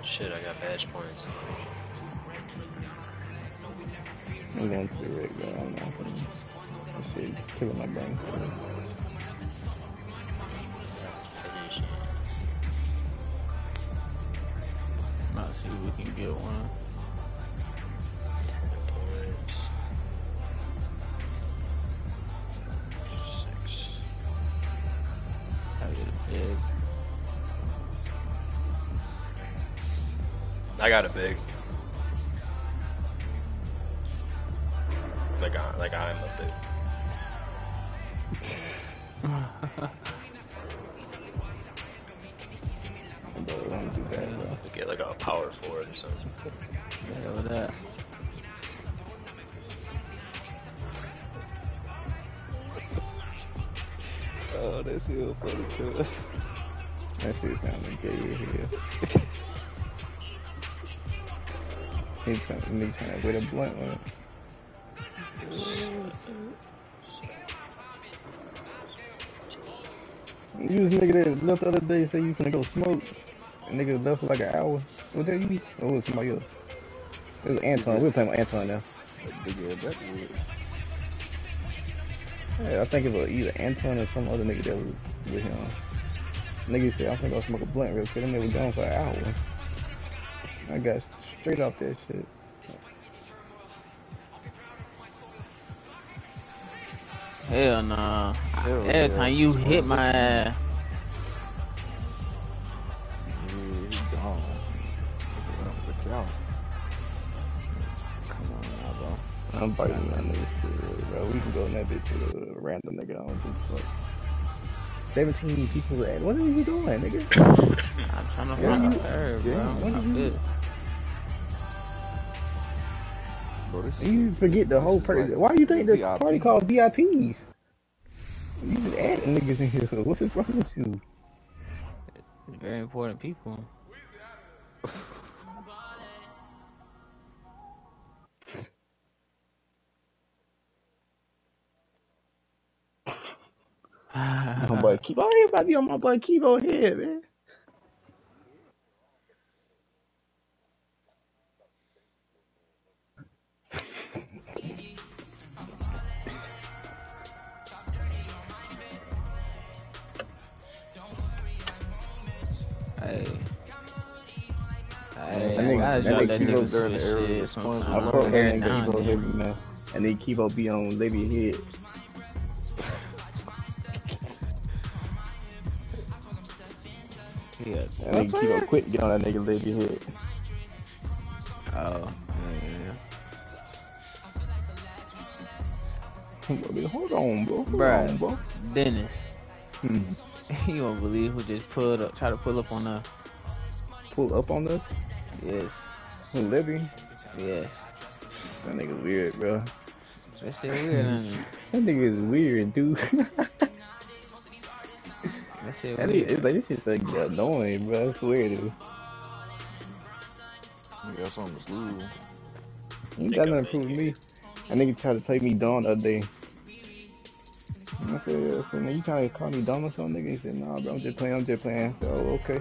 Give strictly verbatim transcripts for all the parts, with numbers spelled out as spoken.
Shit, I got badge points. I'm going to the rig, bro. I'm not gonna. That shit's killing my brain. Let's see if we can get one. Six. I get a big. I got a big. Like I, like I'm a big. Bro, don't do that, bro. Get like a power forward or something. Yeah, with that. Oh, that's real funny, cuz. That shit sounding gay as hell. He trying, nigga trying to with a blunt on it. You was nigga that left the other day say you finna go smoke. And nigga left for like an hour. Was that you? Or was it somebody else? It was Anton. We were talking about Anton now. Yeah, I think it was either Anton or some other nigga that was with him. Nigga said, I'm finna go smoke a blunt real quick. Them niggas was gone for an hour. I got straight off that shit. Hell nah. Hell Every yeah. time you hit my ass. Yeah, he gone. Look out. Come on now, bro. I'm biting that nigga shit, really, bro. We can go in that bitch with a random nigga. I don't give a fuck. seventeen people at. What are you doing, nigga? I'm trying to Yeah, find you- a third, yeah, bro. what I'm are you- good. Bro, this is, You forget the this whole is person. like Why you think the V I P. party called V I Ps? You just adding niggas in here. What's in front of you? Very important people. My boy Kibo. Oh, everybody on my boy Kibo head, man. Hey. That Hey, I nigga- gotta that drop nigga that Kibo nigga there in the some area shit of sometimes. I responsibility. fuck that Every nigga now and Kibo heavy, then. man. And then Kibo be on Libby head. Yeah. That nigga Kibo quit get on that nigga Libby head. Oh, yeah. Hold on, bro. Hold Bruh. on, bro. Dennis. Hmm. You won't believe who just pulled up, try to pull up on us. Pull up on us. Yes. Who, Libby? Yes. That nigga weird, bro. That shit weird, ain't it? That nigga is weird, dude. That shit That nigga, weird. it's like, this shit's like annoying, bro. I swear, dude. You got something to prove. You got nothing to prove to me. That nigga tried to play me dumb the other day. I said, yeah, I said, man, you trying to call me dumb or something, nigga? He said, nah, bro, I'm just playing, I'm just playing. So, okay.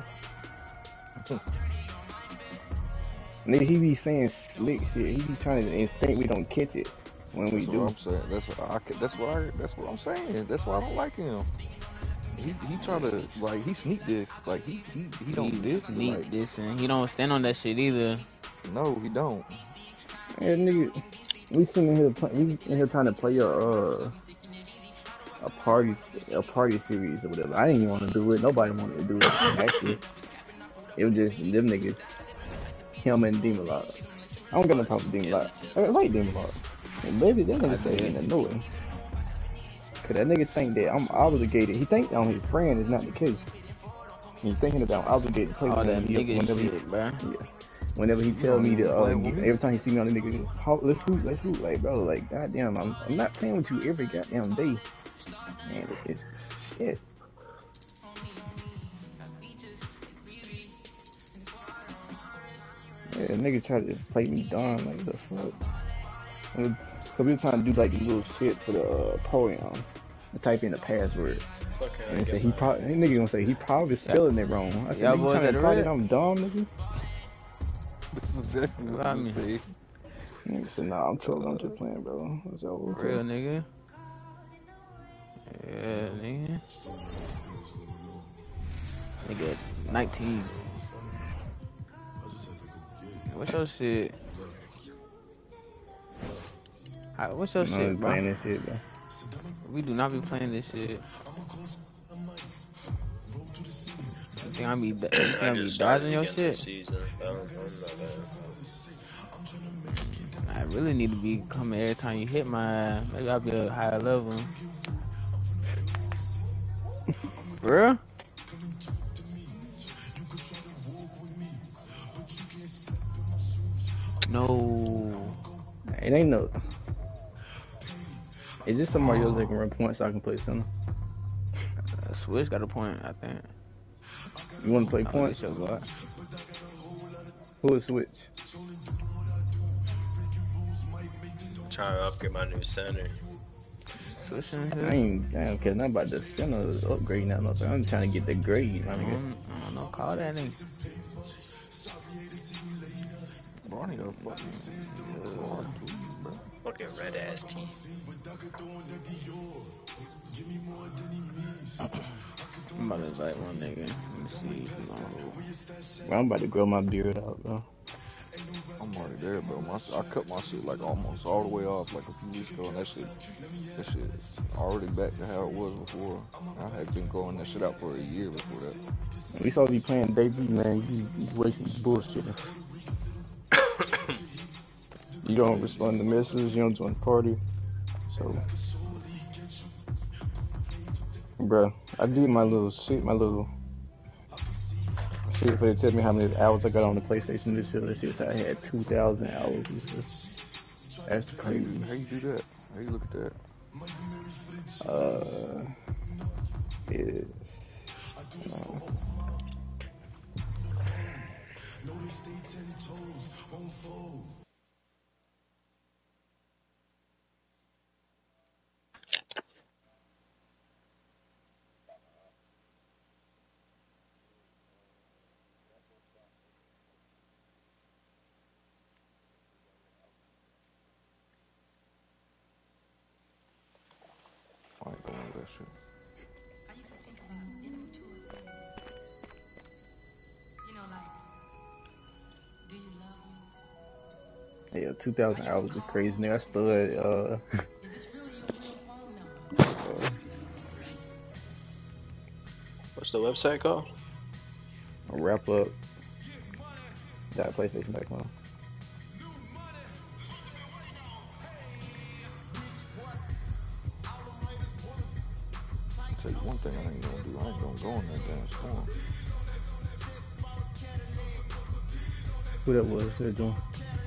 Nigga, he be saying slick shit. He be trying to think we don't catch it when we That's do. what I'm saying. That's I, that's what I, that's what I'm saying. That's why I don't like him. He he try to like he sneak this like he he, he don't He this sneak like this and he don't stand on that shit either. no he don't. Yeah, nigga, we sitting here, play, we in here trying to play a uh, a party, a party series or whatever. I didn't even want to do it. Nobody wanted to do it. Actually, it was just them niggas, him and Demalot. I don't got no problem with Demalot. I like Demalot. And maybe that nigga say ain't annoying. Cause that nigga think that I'm obligated. He think on his friend is not the case. He's thinking that I'm obligated to play All with that him. He- nigga whenever he- shit, bro. Yeah. Whenever he tell me to, uh, every time he see me on the nigga, "Ho- let's hoot, let's hoot, like, bro, like, goddamn, I'm, I'm not playing with you every goddamn day. Man, it's shit. Yeah, nigga tried to play me dumb, like, the fuck. Cause we were trying to do, like, little shit for the, uh, program. Type in the password. And they said he probably, that nigga gonna say he probably spelling it wrong. I said, Y'all nigga, you boys trying at to the tell red? that I'm dumb, nigga? exactly What what I you mean? say. Nigga said, nah, I'm trolling. I'm just playing, bro. It's over. Real nigga. Yeah, nigga. Nigga, nineteen. What's your shit? How, what's your I'm not shit, even bro? playing this shit, bro. We do not be playing this shit. You think I be, you think I I be just started dodging your again this shit? season. I don't, I'm not I really need to be coming every time you hit my ass. Maybe I'll be a higher level. For real? No. It ain't no. Is this somebody else that can run points so I can play center? Uh, Switch got a point, I think. You want to play No, points? this your guard. Who is switch? trying to upgrade my new center. Switch in I here. ain't, I don't care nothing about the center upgrade now. Nothing. I'm trying to get the grade, my I nigga. don't, I don't know. Call that nigga. Bro, I need a fucking guard, please, bro. Fucking red ass teeth. I'm about to invite one nigga. Let me see if he's on. Bro, I'm about to grow my beard out, bro. I'm already there, bro. My, I cut my shit like almost all the way off like a few weeks ago, and that shit, that shit already back to how it was before. I had been growing that shit out for a year before that. We saw you playing debut, man. You, you wasting bullshit. You don't respond to messages. You don't join the party. So, bro, I did my little shit, my little shit for they tell me how many hours I got on the PlayStation this year. This shit said I had two thousand hours. That's How you, crazy. how you do that? How you look at that? Uh, it's, uh, I ain't going with that shit. I used to think about immature things. You know, like, do you love me? yeah, two thousand hours is crazy. Nigga, I still at, uh, Is this really your real phone number? What's the website called? a wrap up. That PlayStation dot com. I'll tell you one thing I ain't gonna do. I ain't gonna go in that damn storm. Who that was? They're doing.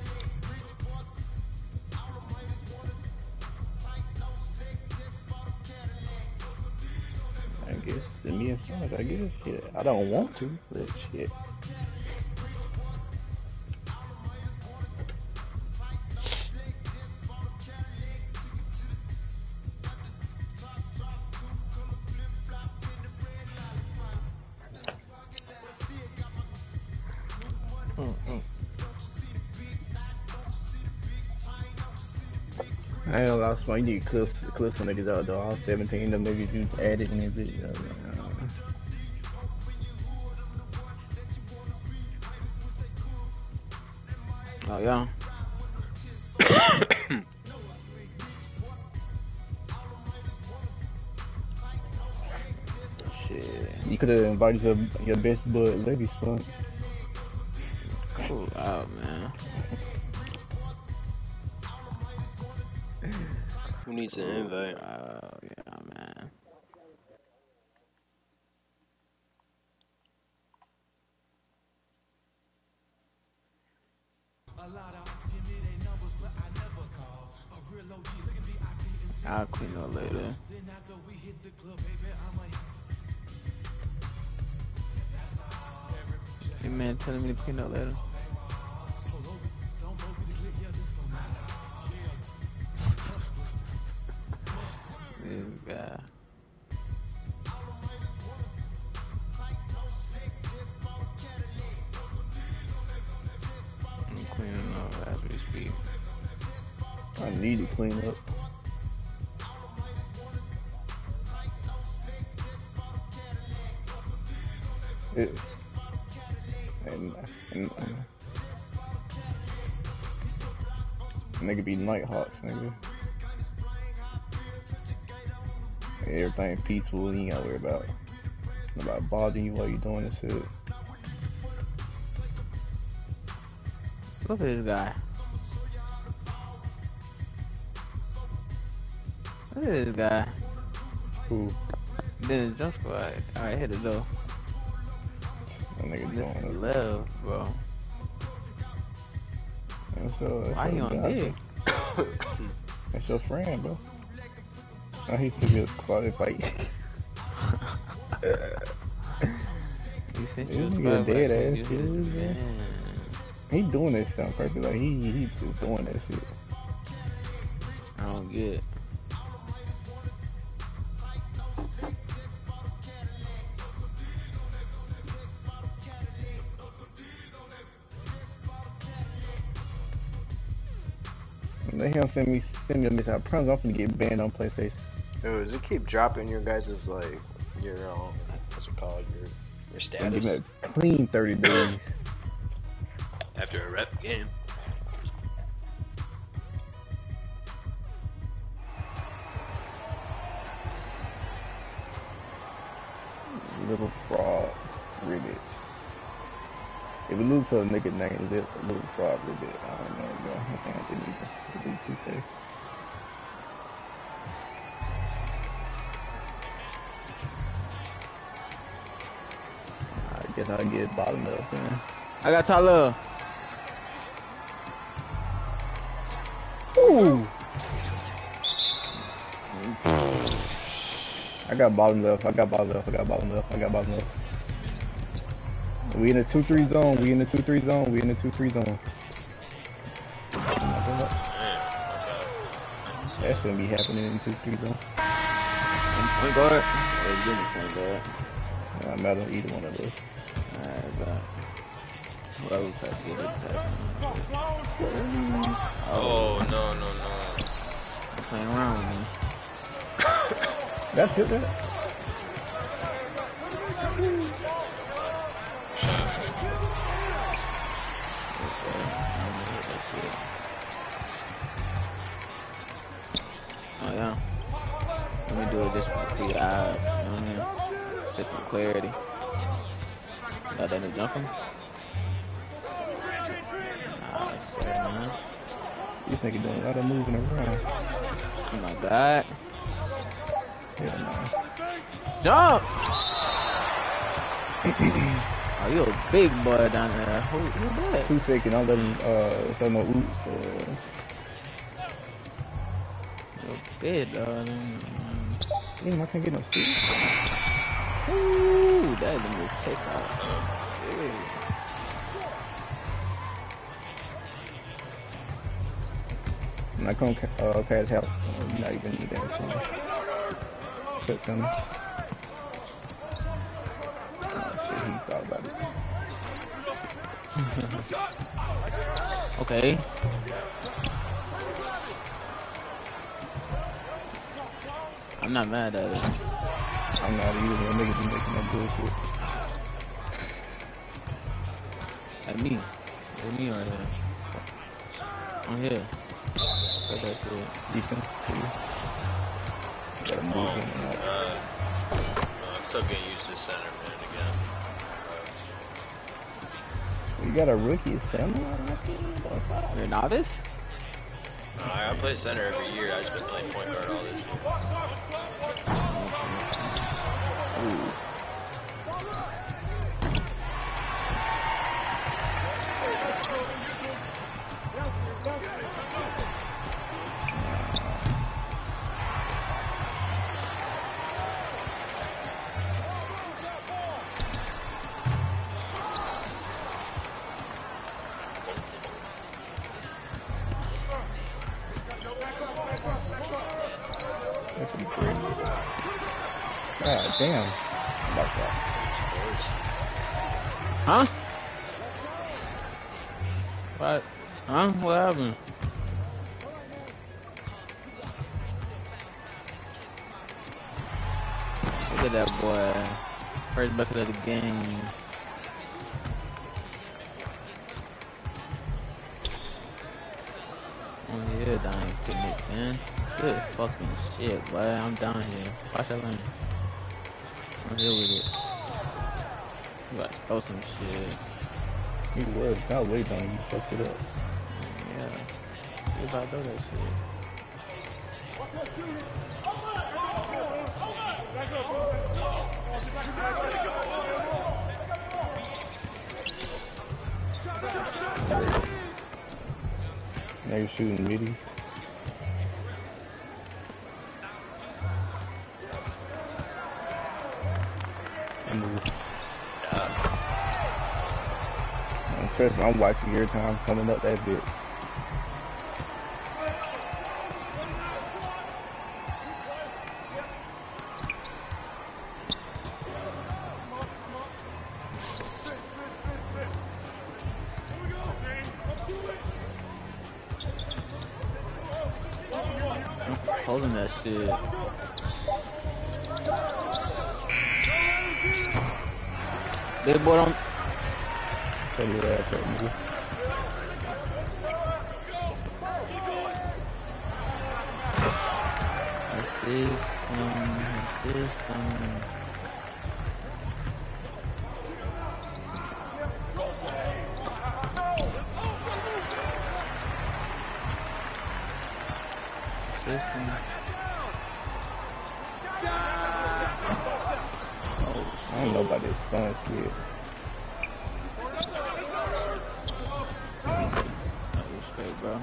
I guess the me and Sonic, I guess. Shit. I don't want to, but shit. Mm-mm. I ain't gonna lie, Smart. You need to clip, clip some niggas out though. All seventeen of them niggas you added in this video. Man. Oh, yeah. Shit. You could have invited your, your best bud, lady, Smart. Cool out, man. Who needs an invite? Oh, yeah, man. I'll clean up later. Hey man, telling me to clean up later. This guy. as we speak. I need to clean up. It, and, and, and nigga be Nighthawks, nigga. Everything peaceful, you ain't gotta worry about about bothering you while you doing this shit. Look at this guy. Look at this guy. Who? Then the jump squad. Alright, hit it though. That nigga This doing it. left, bro. That's your, that's Why your he on guy, dick? bro. That's your friend, bro. Now he should get a quality fight. He sent This you a nigga squad dead back, ass you shit, hit it, man. man. He doing that shit on purpose. Like he he just doing that shit. I don't get it. Let him send me send me a message. I promise I'm finna get banned on PlayStation. Yo, does it keep dropping your guys' like your um what's it called your your And give status me a clean thirty days. after a rep game? Little fraud ribbit. If we lose to a nigga named Lil- Little Fraud ribbit, I don't know, bro. I think I didn't even delete two K. I guess I'll get bottom up then. I got Tyler. Ooh! I got bottom left, I got bottom left, I got bottom left, I got bottom left. We in the two three zone, we in the two three zone, we in the two three zone. That shouldn't be happening in two three zone. Point guard. Oh, give me point guard. It don't matter either one of those. Alright, but whoever pass get it pass. Oh no no no! Playing around with me. That's it, that. Oh yeah. Let me do it just for the eyes, you know what I mean? Just for clarity. Got that in jumping? Nah, shit, man. This nigga doing a lot of moving around. Oh my god. Hell no. Jump! Oh, you a big boy down there. Who, who that? Two seconds, I'll let him, uh, throw no oops, uh, You a big dog. damn, I can't get no seat. Ooh, that is a take off. Shit. I'm not gonna, uh, pass help. Uh, you not even need that shit. Put some. Oh shit, he thought about it. Okay. I'm not mad at it. I'm not either. Them niggas be making that bullshit. At me. At me right here. I'm here. Got that shit. Defense, too. You gotta move in and out. Uh, no, I'm still getting used to center man again. You got a rookie, Sam? You're a novice? Uh, I play center every year. I just been playing point guard all this year. Ooh. That's pretty great. God damn. About that. Huh? What? Huh? What happened? Look at that boy. First bucket of the game. Oh yeah, down here, man. Good fucking shit, boy. I'm down here. Watch that lane. I'm here with it. You gotta throw some shit. He was. I was waiting on you. You fucked it up. Yeah. You about to throw that shit. Now you're shooting middies. Trust me, I'm watching your time coming up that bit. Holding that shit. Big boy don't. Tell you that, nigga. Assist, um, assist, um. Assist, I don't know about this fun shit. That was great, bro.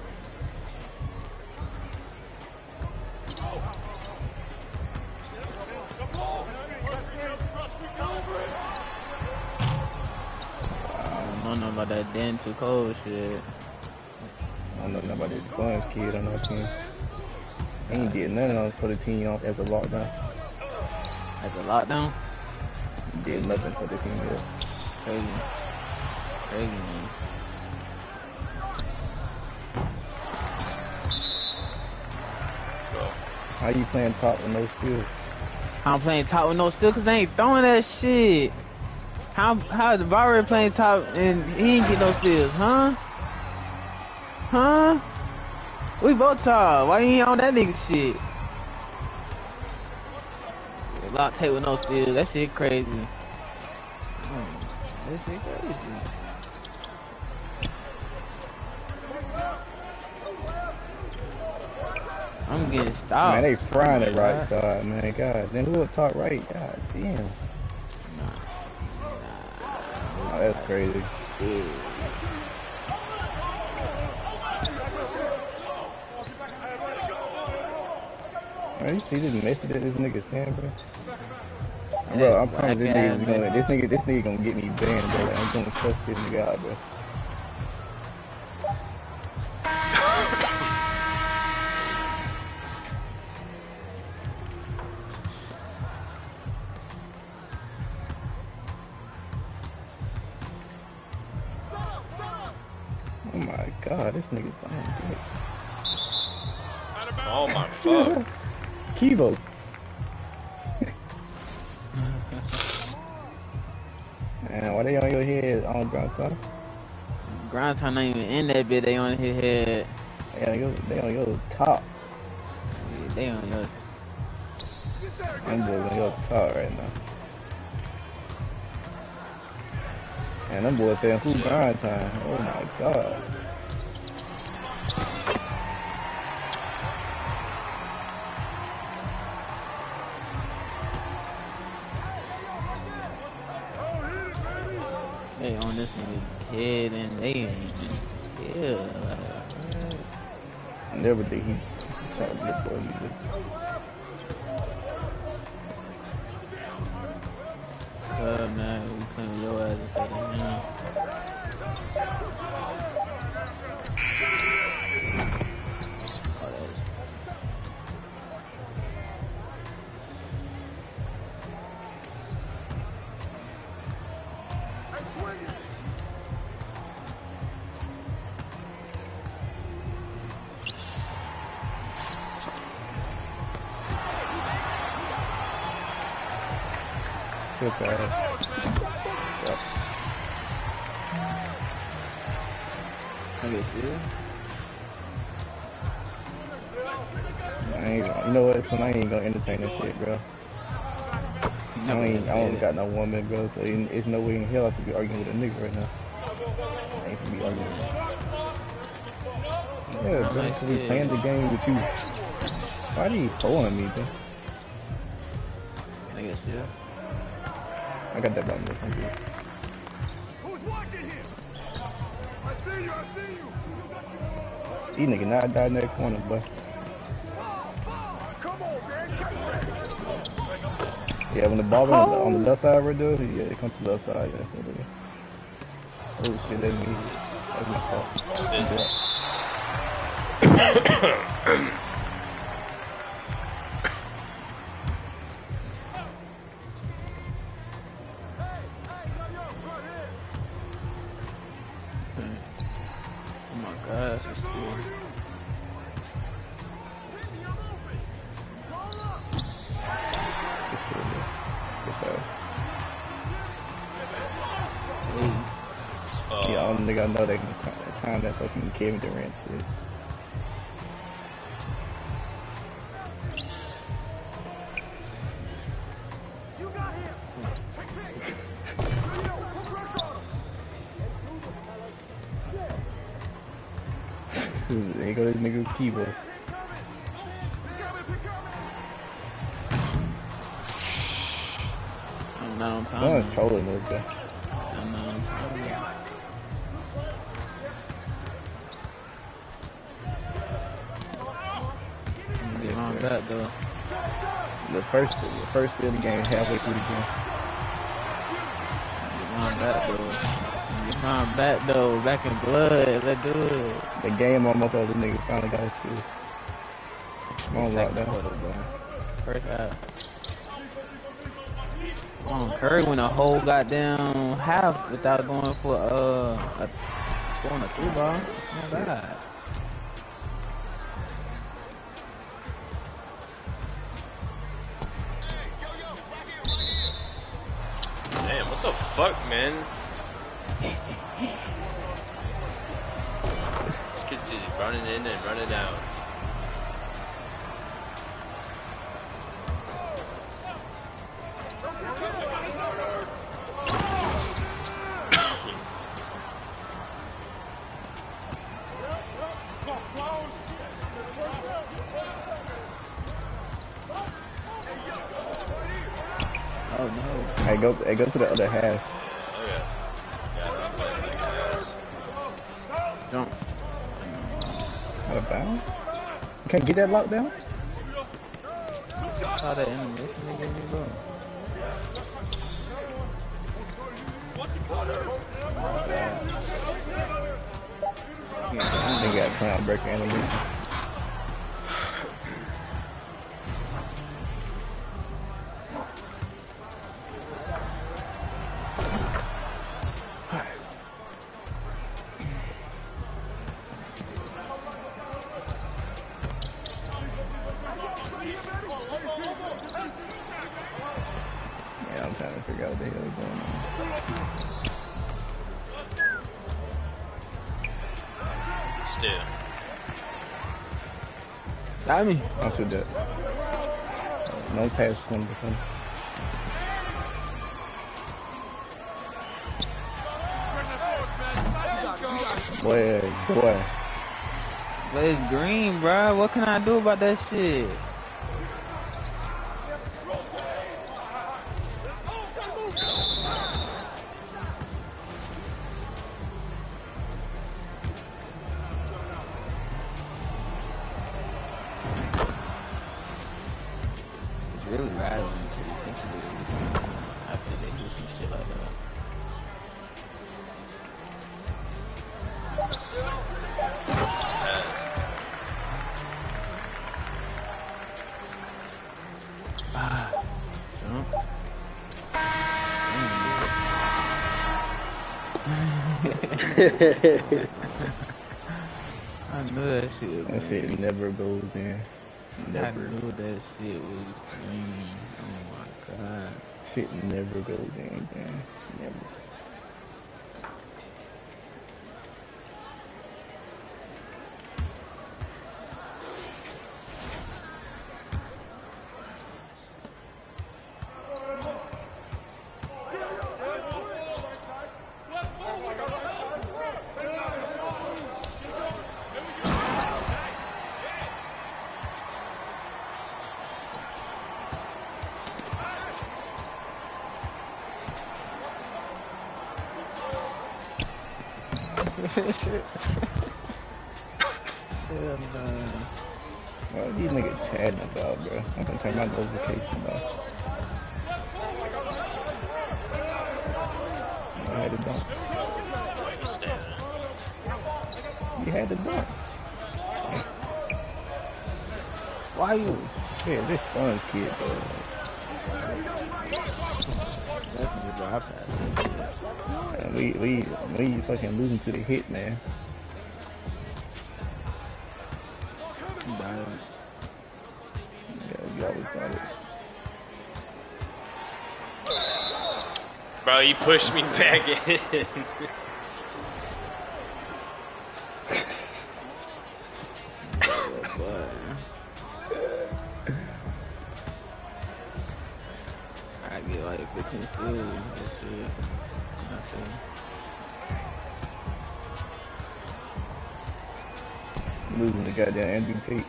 I don't know about that Dan too cold shit. I don't know nothing about this fun kid on our team. He ain't did nothing else for the team off as a lockdown. As a lockdown? He did nothing for the team yet. Crazy. Crazy, man. How you playing top with no skills? I'm playing top with no skill because they ain't throwing that shit. How how the Barber playing top and he ain't get no steals, huh? Huh? We both top. Why you ain't on that nigga shit? Lock tape with no steals. That shit crazy. Hmm. That shit crazy. I'm getting stopped. Man, they frying the right side, man. God, then who up top right? God damn. Nah. Oh, that's crazy. Yeah. Man, you see this message that this nigga saying, bro? Bro, I promise this nigga gonna, this nigga, this nigga gonna get me banned, bro. Like, I'm gonna cuss this nigga out, bro. Oh my god, this nigga's on dick. Oh my fuck. Kivo. Man, why they on your head on ground time? Grind time not even in that bit, they on his head. They on your, they on your top. Yeah, they on your. Them boys on your top right now. And them boys saying, who grind time? Oh my god. They on this nigga's head and they ain't. Yeah. Like, I never think he tried to get boy either. uh, man, we playing with your ass instead of me. Oh, that's. still pass. Yep. I guess yeah. I ain't gonna, you know what? So I ain't gonna entertain that shit, bro. I don't, ain't, I don't got no woman, bro. So there's no way in hell I should be arguing with a nigga right now. I ain't gonna be arguing with him. Yeah, bro. So we playing the game with you. Why are you pulling me, bro? I guess yeah. I got that button. Thank you. Who's watching here? I see you, I see you. These niggas not died in that corner, boy. Come on, man, take that. Yeah, when the ball oh. on, the, on the left side right there, yeah, it comes to the left side. Yeah, so there. Oh shit, that's me. That's my fault. Oh my gosh, it's cool. Yeah, I don't think I know they can time that fucking Kevin Durant shit. You got him. There you go, this nigga with keyboard. I'm not on time. I'm trolling this guy. I'm not on time. I'm gonna get on that though. The first, the first field of the game, halfway through the game. Get on that though. Get on back though. Back in blood. Let's do it. The game almost over. The niggas finally got his two. I'm on lockdown. First half. Oh, Curry went a whole goddamn half without going for uh a, scoring a three ball. It's not bad. Damn, what the fuck, man? This kid's just running in and running out. Oh no. Hey, go, hey, go to the other half. Oh yeah. Yeah, I'm playing like ass. Jump. Out of bounds? You can't get that lockdown? I saw that animation they gave me, bro. I think I got clown breaker animation. Yeah, I'm trying to figure out what the hell is going on. Still. Got me. I should do it. No pass from the front. Boy, boy. But it's green, bro. What can I do about that shit? It's really rattling to you think you do after they do some shit like that. Ah, jump. I knew that shit. That shit never goes in. I Never. knew that shit was green. Oh my god. shit never goes in, man. Never. Hell no. What are these niggas chatting about, bro? I'm gonna turn my notification off. You had it done. You had it done. Why you? Yeah, this fun kid, bro. Definitely, bro. I passed that shit. Man, we we we fucking losing to the hit, man. Got it. Yeah, you always got it. Bro, you pushed me back in. I get like fifteen steals. That shit. Nothing. Losing the goddamn Andrew Tate.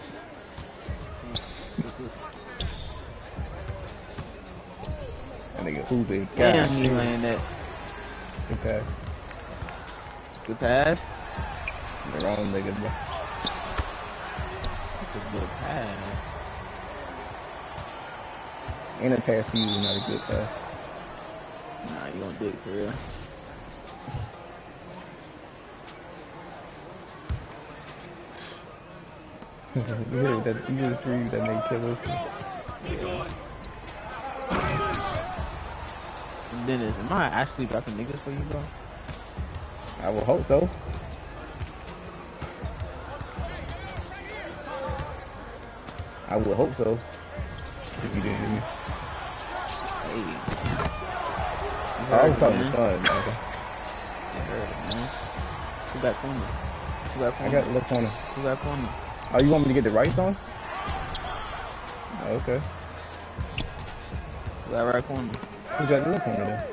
That nigga Uzi. Damn, he laying that. Good pass. Good pass. The wrong nigga, bro. That's a good pass. Ain't a pass for you is not a good pass. Nah, you gonna do it for real. You hear that? You just read that made killers. Dennis, am I actually dropping niggas for you, bro? I will hope so. I would hope so. If you didn't hear me. Hey. I was talking to fun, man. I heard it, man. Who got corner? Who got I corner? got the left corner. Who got corner? Oh, you want me to get the right on? Oh, okay. Who got right corner? Who got the left corner then?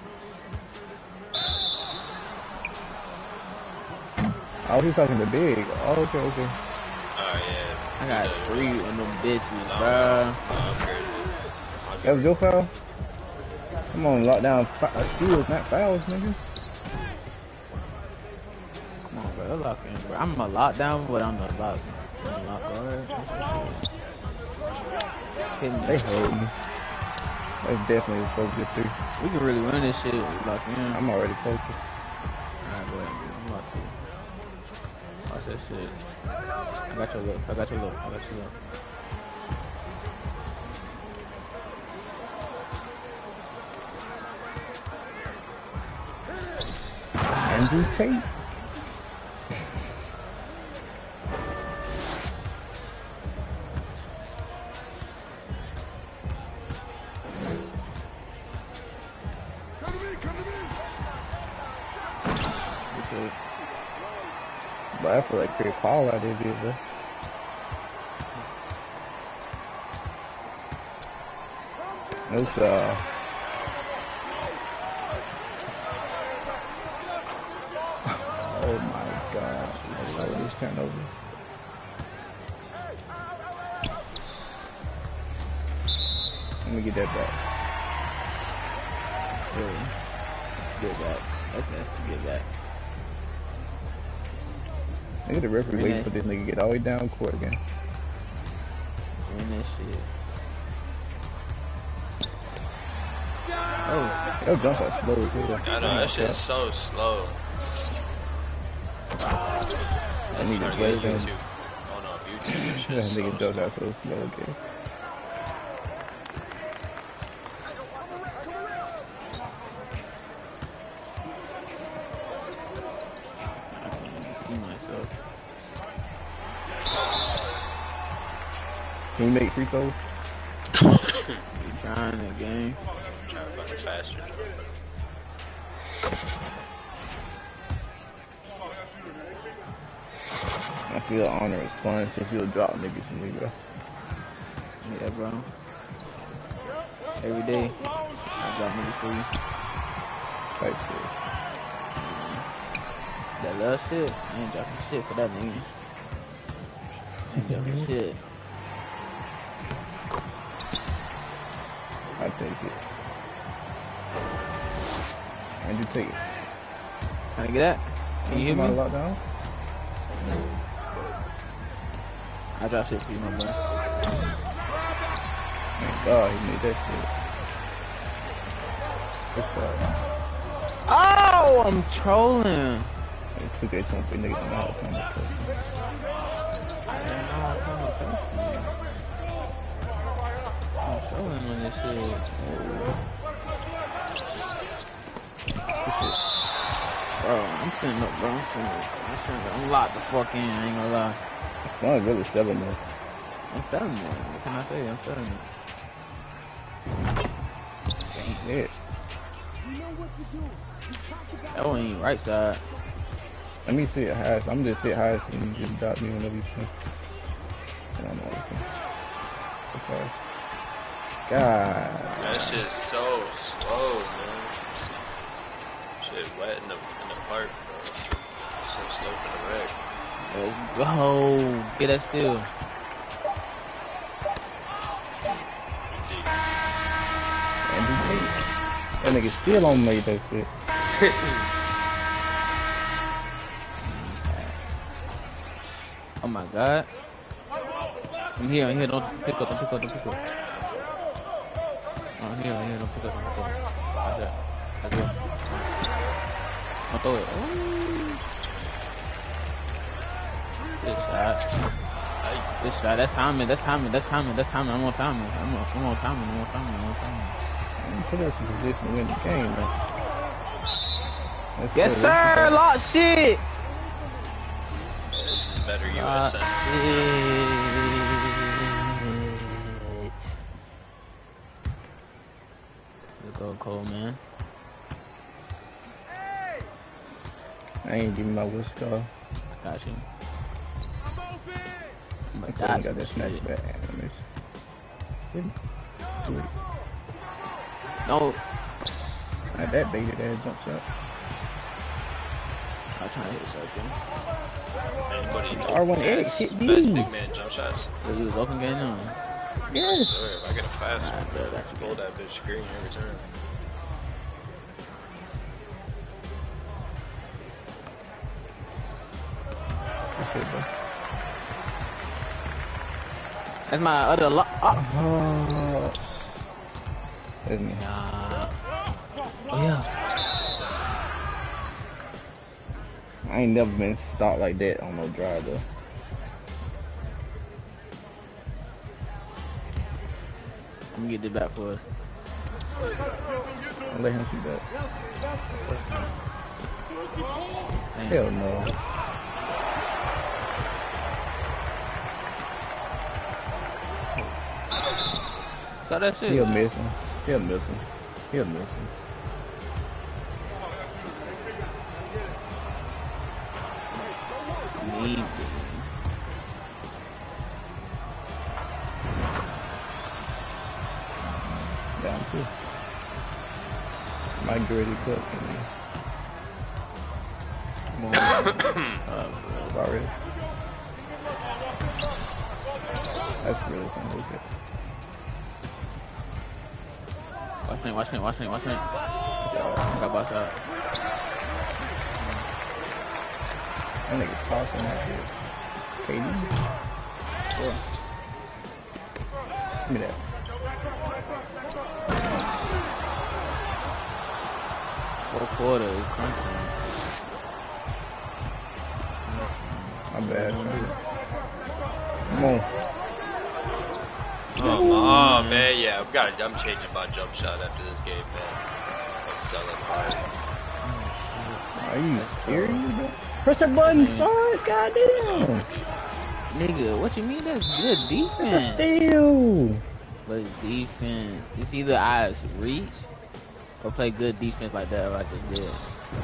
Oh, he's talking to Big. Oh, okay, okay. Oh, yeah. I got three of them bitches, bruh. That was your foul? Come on, lock down uh, steals, not fouls, nigga. Come on, bro. Lock in, bro. I'm a lockdown, but I'm a lock. I'm a lock, bro. They hold me. That's definitely supposed to get through. We can really win this shit. Lock in. I'm already focused. Alright, go ahead, dude. I'm about to. Watch that shit. I got your look. I got your look. I got your look. Andrew Tate. Come to me, come to me. Okay. But I feel like Chris Paul out there, dude, bro. It's, uh... oh my gosh. I love this turnover. Let me get that back. Really? Get back. That's nasty. Get back. Look at the referee Very waiting nice. for this nigga to get all the way down court again. Win that shit. Oh. That jump shot slow as hell. I know, that shit is so slow. I need to Trying play get them. YouTube. Oh no, YouTube, that shit That is so nigga jump slow. shot so slow, okay. I can't even see myself. Can you make free throws? You trying the game? Trying to faster. I feel honor is fun since you'll drop niggas from me, bro. Yeah, bro. Every day, I drop niggas for you. Type shit. That love shit, I ain't dropping shit for that nigga. I ain't dropping shit. I take it. And you take it. Can I get that? Can you hear me? Lockdown? I drop shit for you, my boy. Thank God he made that shit. What's that? Oh, I'm trolling. Hey, two K twenty-three niggas in the house. I'm just I didn't know I was on the I'm trolling on this shit. Bro, I'm sitting up, bro. I'm sitting up. I'm sitting up. I'm locked the fuck in. I ain't gonna lie. It's not really seven though. I'm selling it. What can I say? I'm selling it. Ain't it. That one ain't right side. Let me see it highest. I'm just sit highest and you just drop me whenever you see. And I'm like, okay. God. That shit's so slow, man. Shit wet in the in the park, bro. So slow for the wreck. Let's go. Get that still. That nigga still on made that shit. Oh my god. I'm here, I'm here, don't pick up, don't pick up, don't pick up. Oh, I'm here, I'm here, don't pick up, don't pick up. That's it. That's it. Don't throw it. Ooh. Good shot. Good shot. That's timing, that's timing, that's timing, that's timing. I'm on timing. I'm on, I'm on timing, I'm on timing, I'm on timing. Put us in position to win the game, man. Let's Yes, go. sir! Lock shit! This is better U Lock S A. shit. Let's go, Cole, man. I ain't giving my wish call. Got you. I got that snatch back animation. Sweet. No. Not that baited ass jump shot. I'm trying to hit something. Anybody know R one the X, best, hit best these. big man jump shots? But you was open game on. Yes. Sir, if I get a fast Nah, one, bro, I that's can pull that bitch screen every time. Shit, bro. That's my other lock. Oh. Oh. That's me. Nah. Oh yeah. I ain't never been stopped like that on no drive though. I'm gonna get this back for us. I'll let him shoot that. Damn. Hell no. So that shit. He'll miss him. He'll miss him. He'll miss him. Need it. Down two. My gritty cook. Come on. uh, already. That's really something we could. Watch me, watch me, watch me, watch me. Got boss out. That nigga tossing that shit. K D? Sure. Give me that. Fourth quarter, we crunching. My bad. Come on. Oh, oh man, yeah, I've got. I'm changing my jump shot after this game, man. I'm selling hard. Are you serious, bro? Press that button, start, goddamn. Nigga, what you mean? That's good That's a defense. steal. But it's defense. It's either I reach Or play good defense like that, like I just did.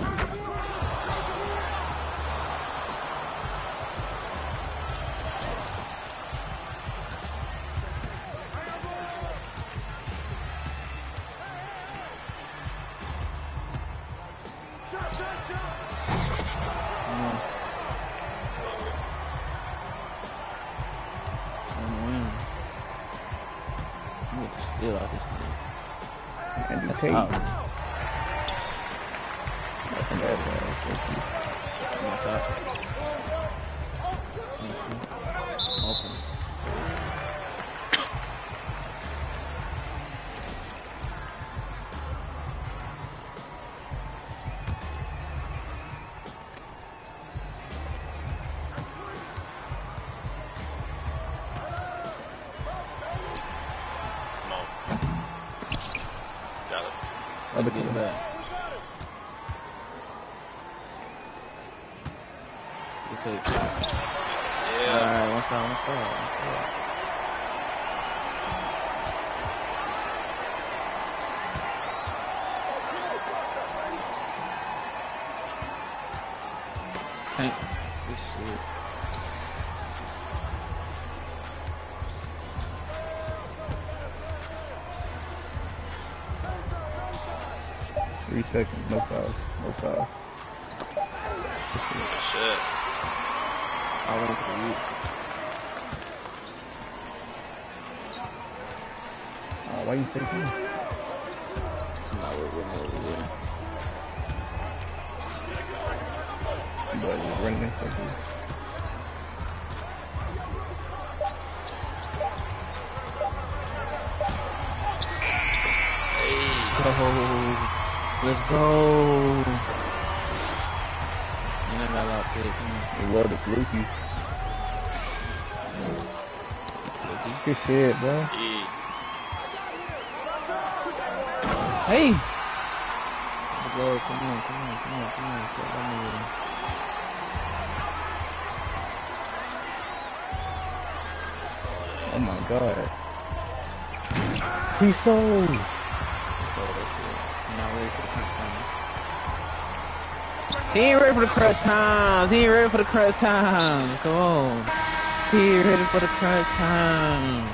Shot, shot, shot. Come on. I'm winning. I'm gonna steal out this thing. Andy That's Tate. out. Nothing bad, bro. That's out. Thank you. Open. Come on. Got it. Other Get kid. back. You take. Yeah. Alright, one stop, one stop, one stop. Tank. This shit. Three seconds, no foul, no foul. Good shit. I went for you. Oh, why you taking? Somebody with me over there. But he's running in circles. Let's go. Let's go. And I got a lot of pick. Come on. I love the fluky. Good shit, bro. E. Hey! Let's go. Come on, come on, come on, come on. Stop that nigga. Oh my god. He's so. Not ready for the crunch time. He ain't ready for the crunch times. He ain't ready for the crunch time. Come on. He ain't ready for the crunch time.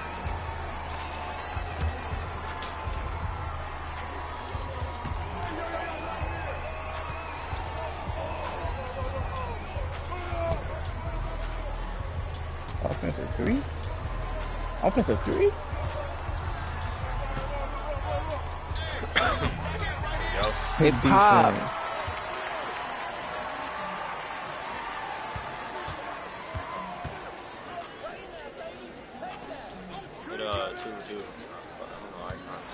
Offensive three? Offensive three? Yo. It popped. Good, uh, two, two. I don't know, icons.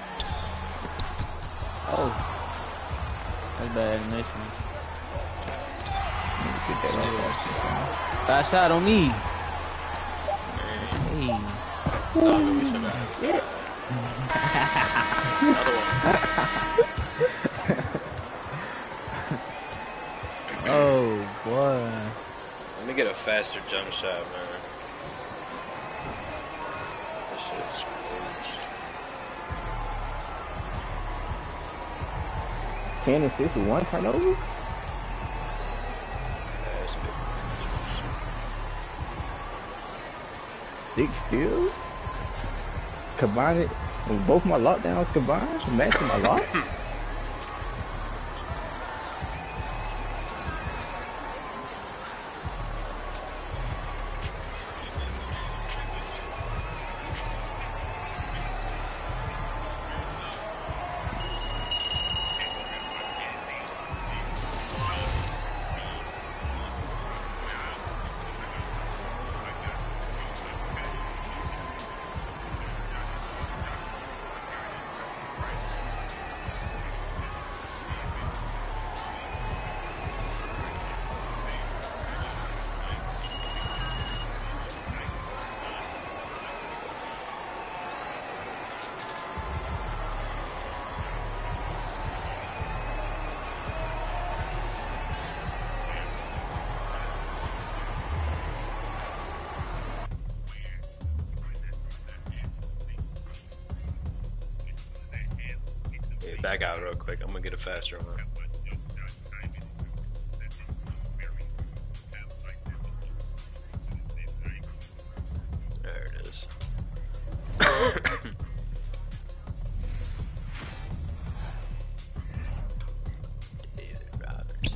Oh. That's bad animation. Get that off. That shot on me. Hey. Hey. No, but we still got it. We still got it. Another one. Oh, boy. Let me get a faster jump shot, man. This shit is crazy. ten assists with one turnover? Yeah, it's good. Six steals? Combine it with both my lockdowns combined? Matching my lock? Wait, back out real quick. I'm gonna get a faster one. There it is. David Roberts.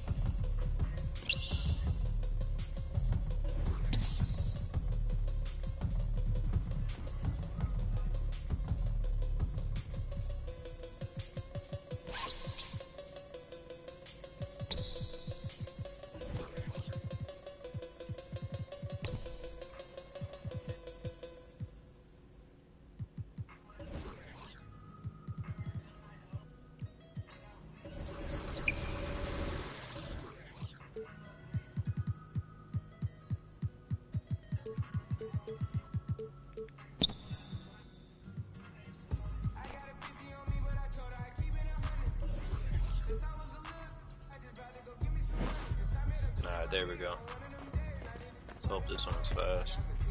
Alright, there we go. Let's hope this one's fast.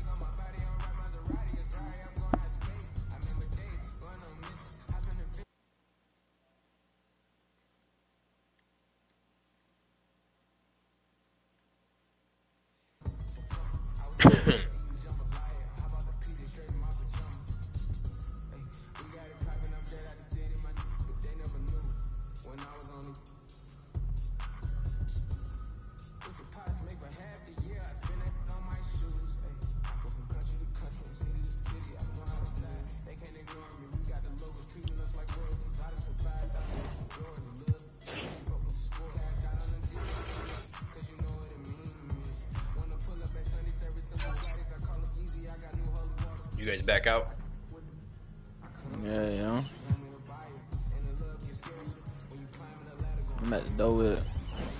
You guys back out? Yeah, yeah. I'm at the door with it.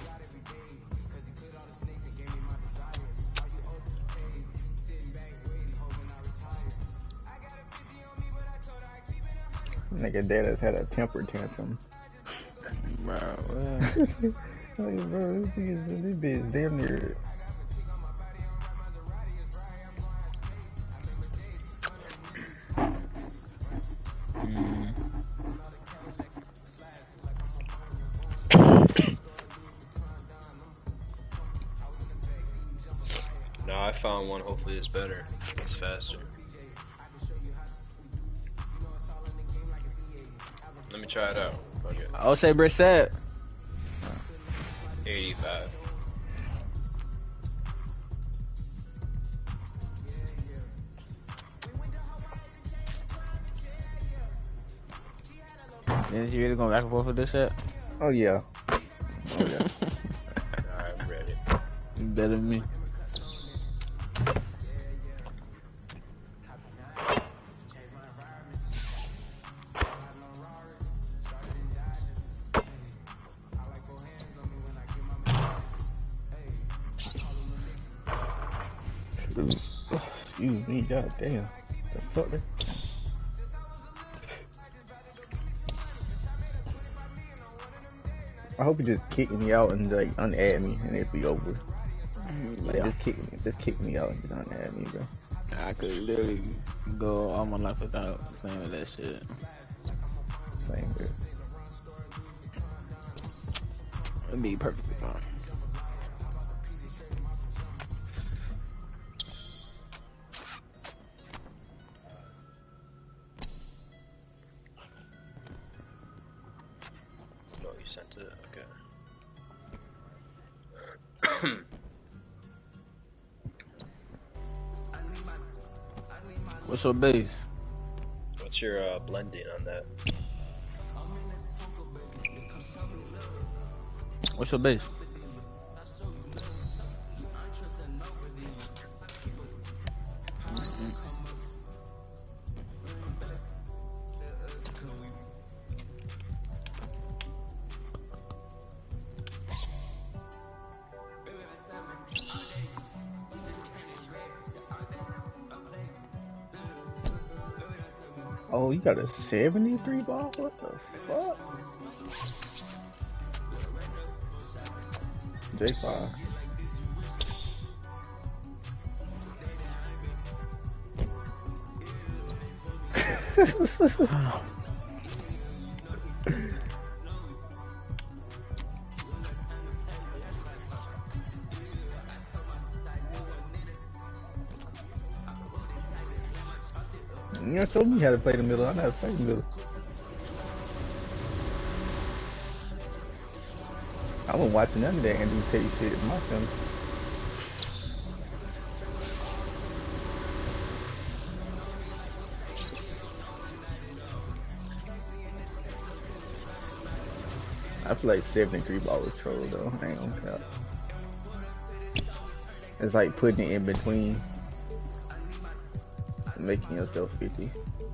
Nigga Dada's had a temper tantrum. Bro, what? Like, bro, this bitch, this bitch damn near. Mm. No, I found one. Hopefully it's better. It's faster. Let me try it out. Okay. I'll say Brissett. eighty-five. Is you really going back and forth with this shit? Oh yeah. Oh yeah. Alright, I'm ready. You better than me. Excuse me, god damn. The fuck? That? I hope you just kick me out and like unadd me and it'll be over. Like Yeah. just kick me, just kick me out and just unadd me, bro. I could literally go all my life without playing with that shit. Same here. It'd be perfectly fine. No, you sent it. Okay. What's your base? What's your uh, blending on that? What's your base? Oh, you got a seventy-three ball? What the fuck? J five. You know, told me how to play the middle. I know how to play the middle. I wasn't watching none of that Andrew Tate shit in my channel. I feel like seventy-three ball was troll though. I ain't gonna count. It's like putting it in between, making yourself fifty.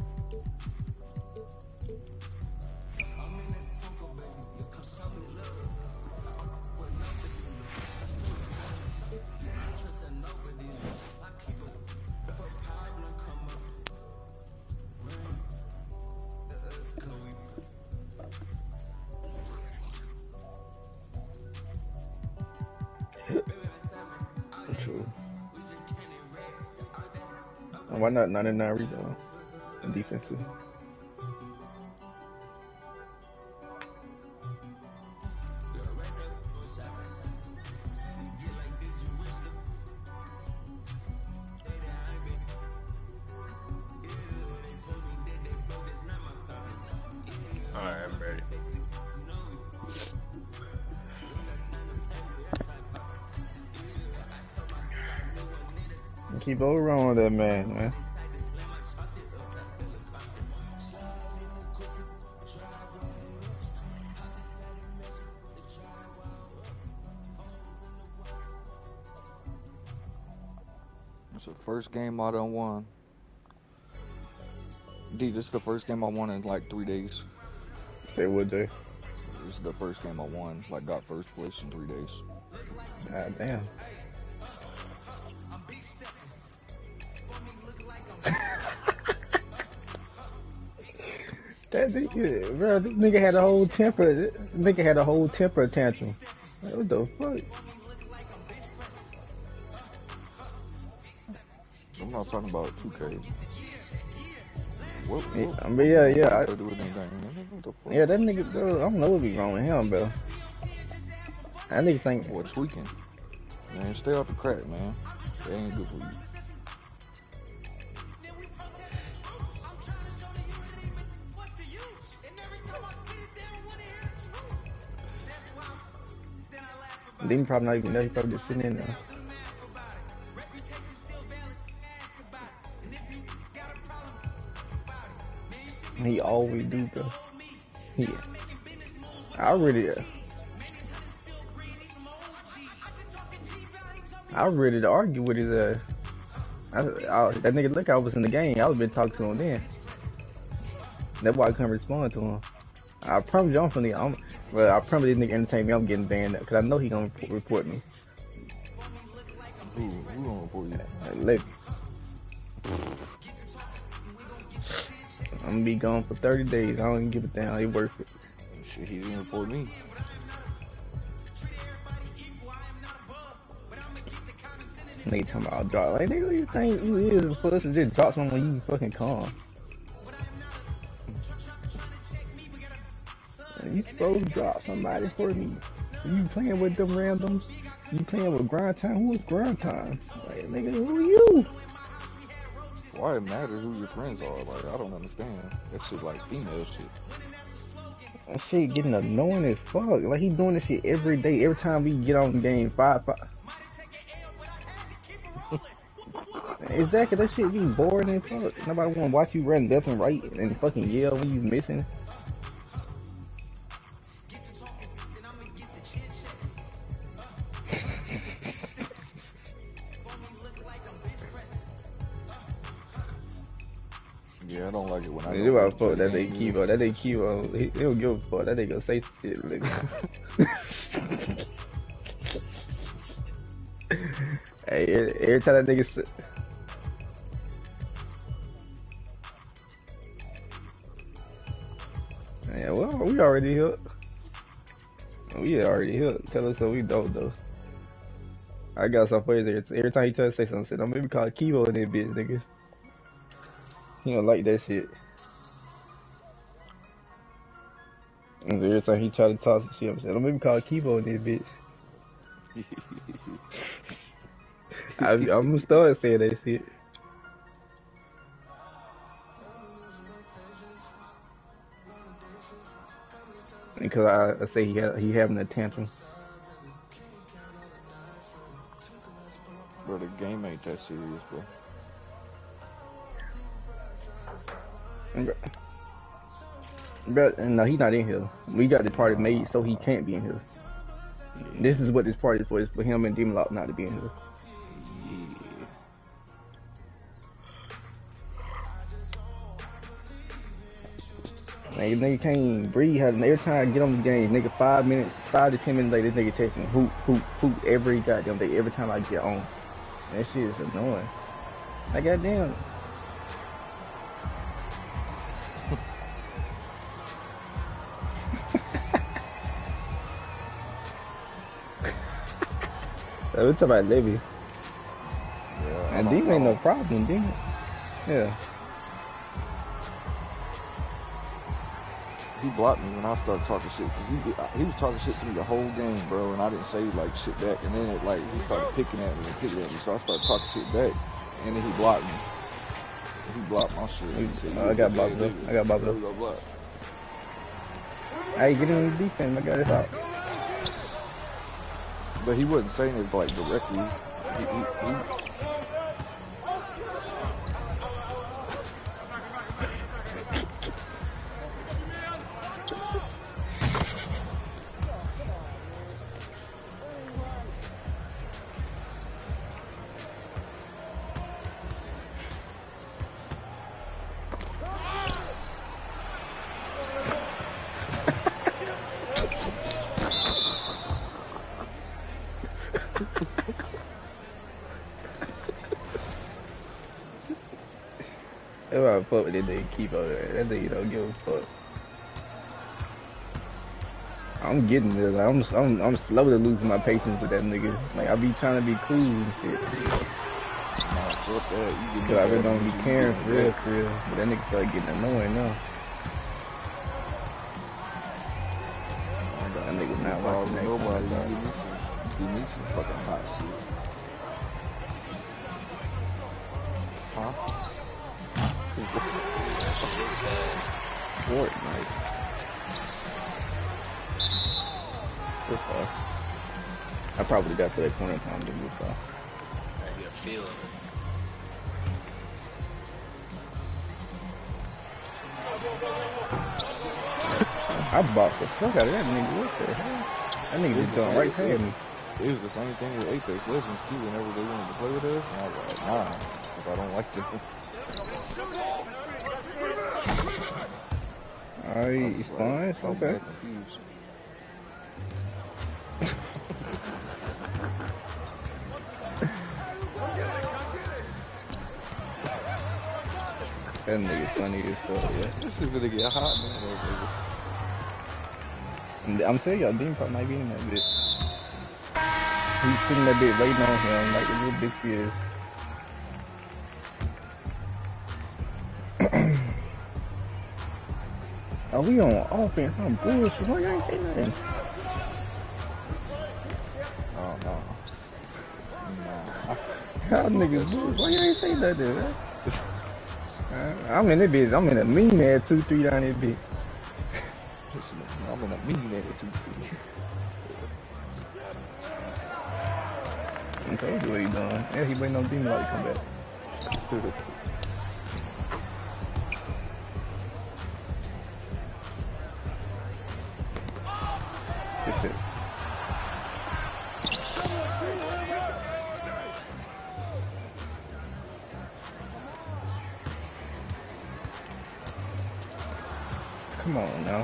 True. And why not ninety-nine rebound and defensive? Alright, I'm ready. Keep over wrong with that man, man. It's the first game I done won. D, this is the first game I won in like three days. Say what, Jay? This is the first game I won, like got first place in three days. God damn. That nigga, bro, this nigga had a whole temper. This nigga had a whole temper tantrum. Like, what the fuck? I'm not talking about two K. What, Yeah, what, I mean, yeah, yeah. I, what do with anything, man? What the fuck? yeah, that nigga, bro, I don't know what be wrong with him, bro. That nigga think, What, tweaking? Man, stay off the crack, man. That ain't good for you. Dean probably not even know. He probably just sitting in there. He always do, bro. He, I really, I ready to argue with his ass. I, I, that nigga look, I was in the game. I was been talking to him then. That's why I couldn't respond to him. I promise you, I'm finna, I'm, well, I promise this nigga entertain me. I'm getting banned because I know he gonna report, report me. Who, who gonna report you? Like, let me. I'm gonna be gone for thirty days. I don't even give a damn. It worth it. Shit, he didn't report me. Nigga talking about drop. Like, nigga, you think you is supposed to just drop something when you fucking calm? You supposed to drop somebody for me. You playing with them randoms? You playing with grind time? Who is grind time? Like, nigga, who are you? Why it matters who your friends are? Like, I don't understand. That shit like female shit. That shit getting annoying as fuck. Like, he doing this shit every day. Every time we get on game five, five. Exactly, that shit be boring as fuck. Nobody wanna watch you run left and right and fucking yell when you missing. Yeah, I don't like it when I They do fuck that they Kivo. That they Kivo. He, he don't give a fuck. That they gonna say shit, nigga. Hey, every time that nigga say, yeah, well, we already hooked. We already hooked. Tell us what we don't though. I got some players every, every time he try to say something, say, don't maybe call Kivo in that bitch, nigga. He don't like that shit. And every time he try to talk some shit, I'm saying, don't maybe call Kivo in that bitch. I, I'm gonna start saying that shit. Because I, I say he had, he having a tantrum. Bro, the game ain't that serious, bro. But no, he's not in here. We got the party made so he can't be in here. Yeah. This is what this party is for. It's for him and Demon Lock not to be in here. Yeah. Man, nigga can't breathe. Every time I get on the game, nigga, five minutes, five to ten minutes later, this nigga texting hoop, hoop, hoop every goddamn day. Every time I get on, that shit is annoying. I goddamn. We're talking about Levy. Yeah, and Demon ain't no problem, Demon. Yeah. He blocked me when I started talking shit, cause he he was talking shit to me the whole game, bro, and I didn't say like shit back, and then it like he started picking at me and picking at me, so I started talking shit back, and then he blocked me. He blocked my shit. He said, uh, I got blocked up. I got blocked up. Hey, get in the defense. My God, it's out. But he wasn't saying it like directly. He, he, he... If I fuck with that nigga keep up there, that nigga don't give a fuck. I'm getting this. I'm I'm I'm slowly losing my patience with that nigga. Like I be trying to be cool and shit. Nah, fuck that. You Cause I really don't be caring for real, for real. But that nigga start getting annoying now. That nigga not watching that. Nobody give me some, give me some fucking hot shit. Huh? Fortnite. We're far. I probably got to that point in time to move far. I get a feeling. I bought the fuck out of that nigga. What the hell? That nigga just jumped right past me. It was the same thing with Apex Legends too. Whenever they wanted to play with us, and I was like, nah, because I don't like them. Alright, he's fine. Okay. That nigga funny as fuck, yeah. This is gonna get hot, man. I'm telling y'all, Dean probably might be in that bitch. He's sitting that bitch waiting on him like the little bitch he is. Oh, we on offense. I'm bullshit. Why you ain't say nothing? Oh, no. Y'all niggas bullshit. Why you ain't say nothing, man? uh, I'm in that bitch. I'm in a mean ass two three down that bitch. I'm in a mean ass two three. I told you what he doing. Yeah, he waiting on Demon Lock to come back. Good shit. Come on now.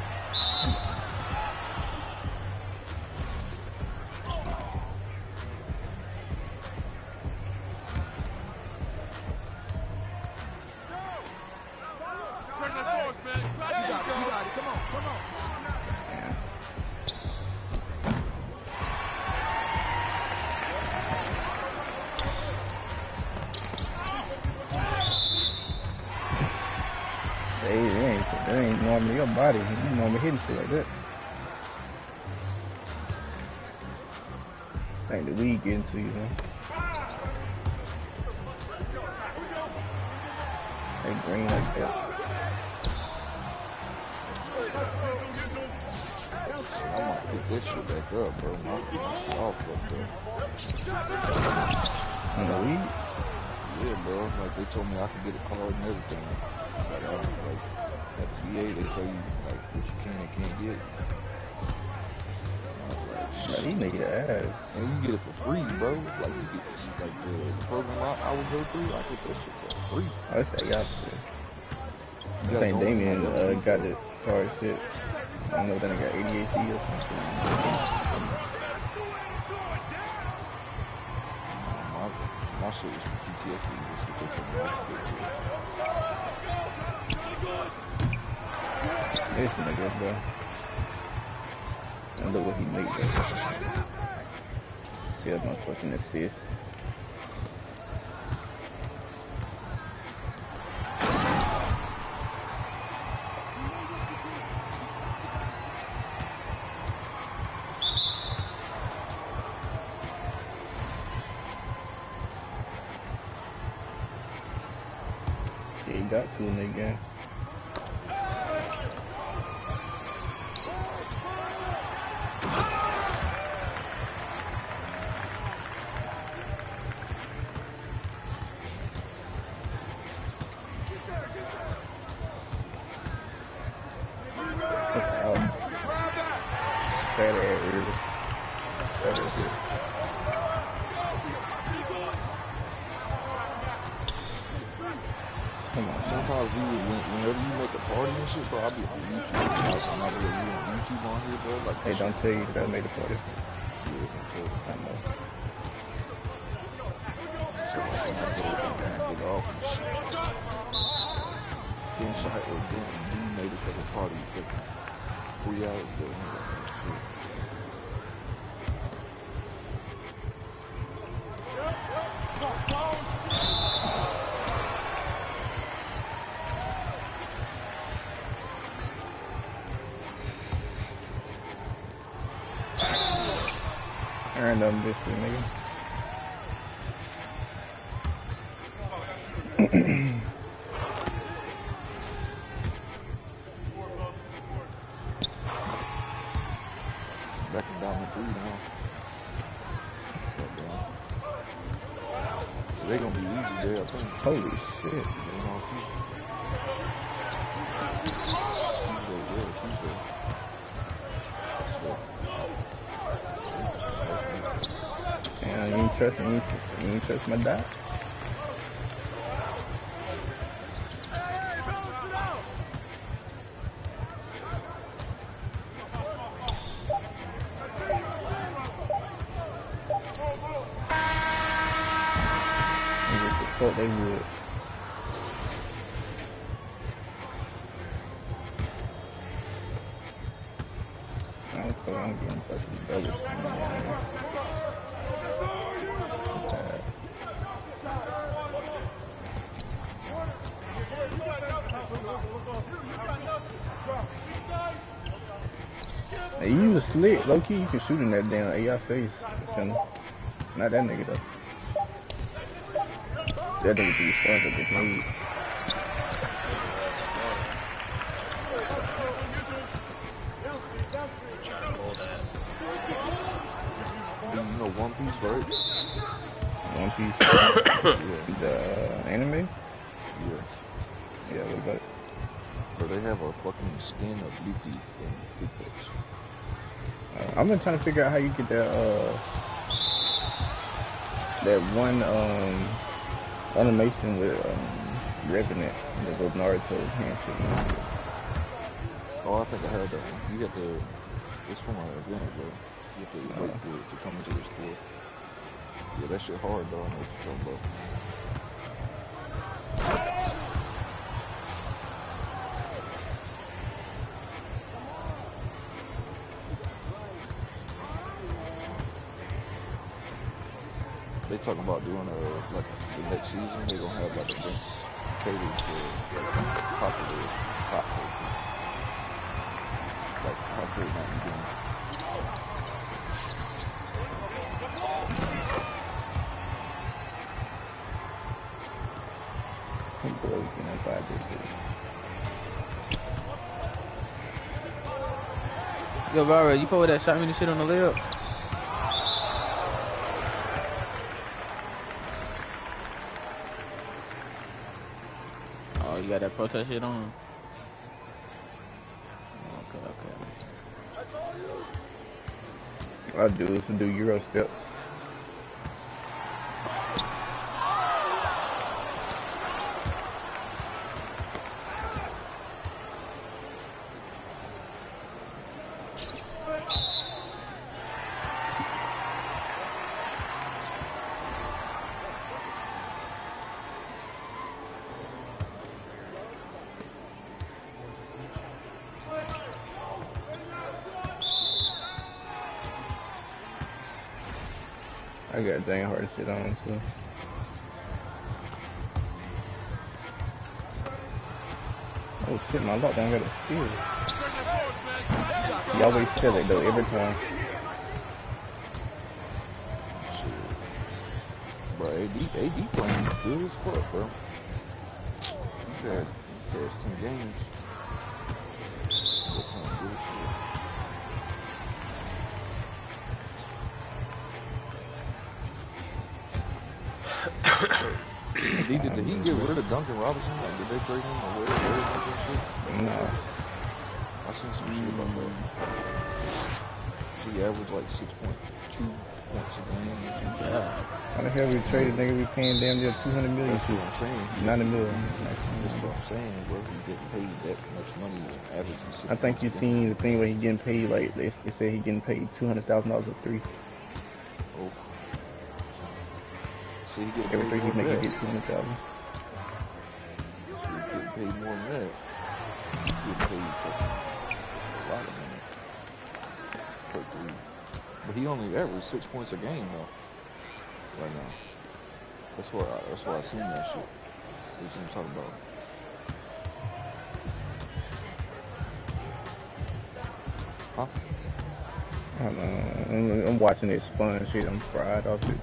That ain't normally your body. You normally hitting shit like that. I think the weed getting to you, man. They green like that. I might pick that shit back up, bro. My, my shit all fucked up. On the weed? Yeah, bro. Like they told me I could get a card and everything. Like, I, like at the V A, they tell you like what you can and can't get. And I was like, Nah, shit. these niggas ass. And you get it for free, bro. Like you get like the, the program I, I would go through, I get that shit for free. I say y'all shit. You I gotta think go in Damien there, uh, though. got the card shit. I don't know if that nigga got A D H D or something. My, my shit was for P T S D. That's what they told me I could get. This nigga, bro. And look what he made, bro. See that motherfucking assist. Yeah, he got two in that game. That's out. Fat ass early. Fat ass early. Come on, Sometimes we, when, whenever you make a party and shit, bro, I'll be on YouTube. Like, when I be on YouTube on here, bro, like, hey, don't tell you that I made a party. yeah, don't tell me. I know. So, like, when I get it and get off and shit. Then shot or then you made it for the party, fucking three hours ago. And I'm like, shit. Earned them this week, nigga. Back in Diamond three now. But, uh, they gonna be easy there, I think. Holy shit. They gonna keep. Tuesday, yeah, Tuesday. So, Man, you ain't trust me. You ain't trust my dad. Thought they would. I don't know, I'm getting in touch with brothers. Hey, you was slick, low key. You can shoot in that damn A I face. Not that nigga though. That nigga be fun at this move. Trying to roll that. you know One Piece, right? One Piece. Yeah, The uh, anime? yeah. Yeah, what about it? So they have a fucking skin of Luffy and Big Uh, I've been trying to figure out how you get that, uh, that one, um, animation with, um, Revenant, the little Naruto handshake. Oh, I think I heard that one. You got to, it's from an event, bro. You have to wait for it to come into the store. Yeah, that shit hard, though. I know what you're talking about. They talking about doing a, like, the next season, they gonna have, like, events catered to, like, popular pop culture. Like, how could it not be doing? I'm broken if I did this. Yo, Barra, you put that shot me the shit on the layup? Oh, you got that protest shit on? Okay, okay. I do is to do Euro steps. I got dang hard shit on, so. Oh shit, my lockdown got a steal. You always tell it though, every time. Bro, A D, A D playing good as fuck, bro. He has, he has ten games. They're playing good shit. Did, did, did he get rid of Duncan Robinson? Like, did they trade him or where? Where is that shit? No. I seen some shit about that. So he averaged like six point two points a game or some shit. Yeah. How the hell we traded nigga? We paying damn near two hundred million. That's what I'm saying. ninety million. That's what I'm saying, bro. He getting paid that much money and averaging six I think you points a seen game. the thing where he getting paid like they, they said he getting paid two hundred thousand dollars a three. Oh. So he getting Every paid three he more make than you that. get two hundred thousand. So he getting paid more than that. He getting paid fucking a lot of money per three. But he only averaged six points a game though. Right now. That's why I, that's why I seen that shit. That's what I'm talking about. Huh? I don't know. I'm, I'm watching this fun shit. I'm fried off it.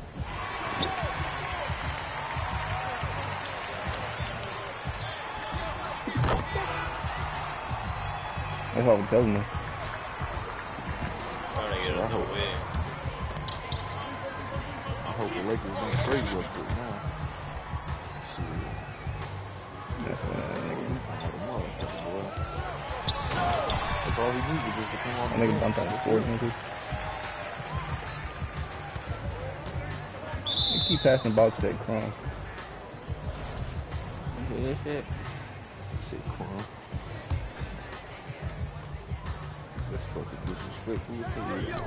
That's what I'm telling them. Trying to get So I on the hope- wing. I hope the Lakers don't trade Westbrook now. Shit. That's what Like a motherfucker, boy. That's all he needed just to come on I the nigga bench. bumped out the That's four it. niggas. You keep passing the ball to that crumb. You hear that shit? Say crumb. That's fucking disrespectful as hell.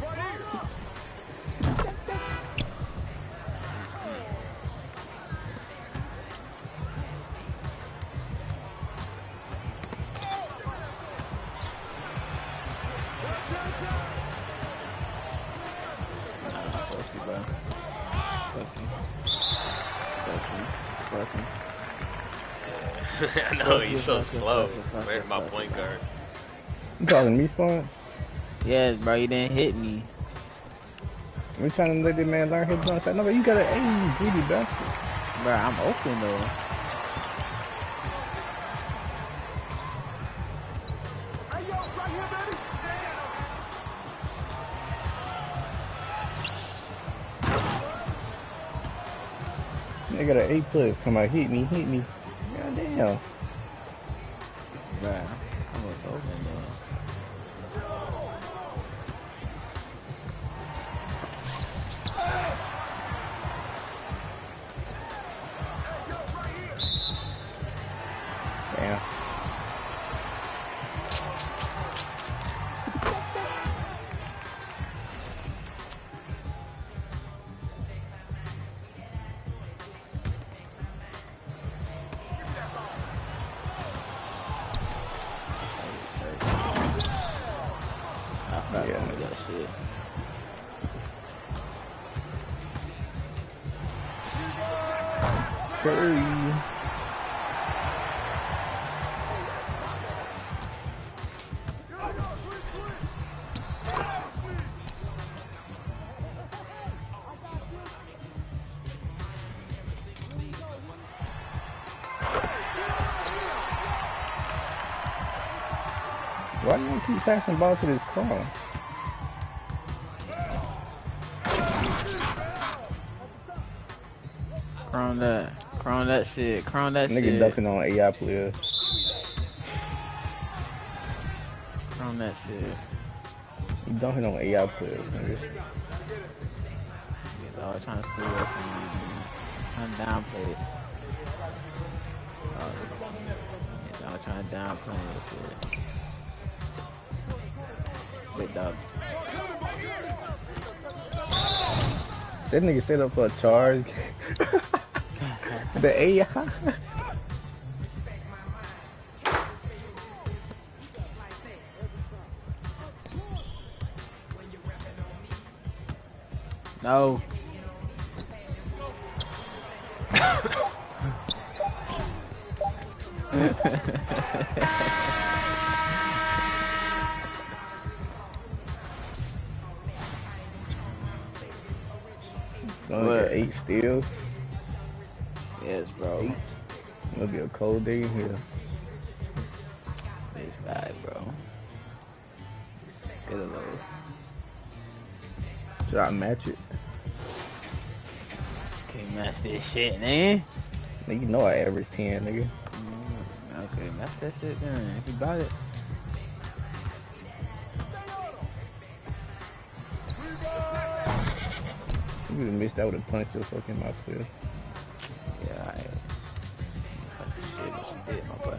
Fuck you, bro. Fuck you. Fuck you. Fuck you. I know, he's so slow. Where's my point guard? You talking to me, Spawn? Yes, bro, you didn't hit me. We trying to let that man learn his gun. No, but you gotta aim, you greedy bastard. Bro, I'm open though. Hey, yo, right here, baby. They got an A plus. Come on, hit me, hit me. God damn. Bro, I was open though. Damn. I forgot Yeah. about that shit. Curry. Why why you keep passing the ball to this car? Crown that. Crown that shit. Crown that Nigga shit. ducking on A I players. Crown that shit. You dunking on A I players, nigga. I was trying to screw us and trying to downplay it. I was trying to downplay this shit. Good dog. That nigga set up for a charge. The A I. No. Gonna get eight steals. Yes, bro. Eight. It'll be a cold day in here. This guy, bro. Get a load. Should I match it? Can't match this shit, man. Nigga, you know I average ten, nigga. Mm, okay, match that shit then. If you got it. You would've missed out with a punch to the fucking mouth player. Yeah, I fucking shit what you did, my boy.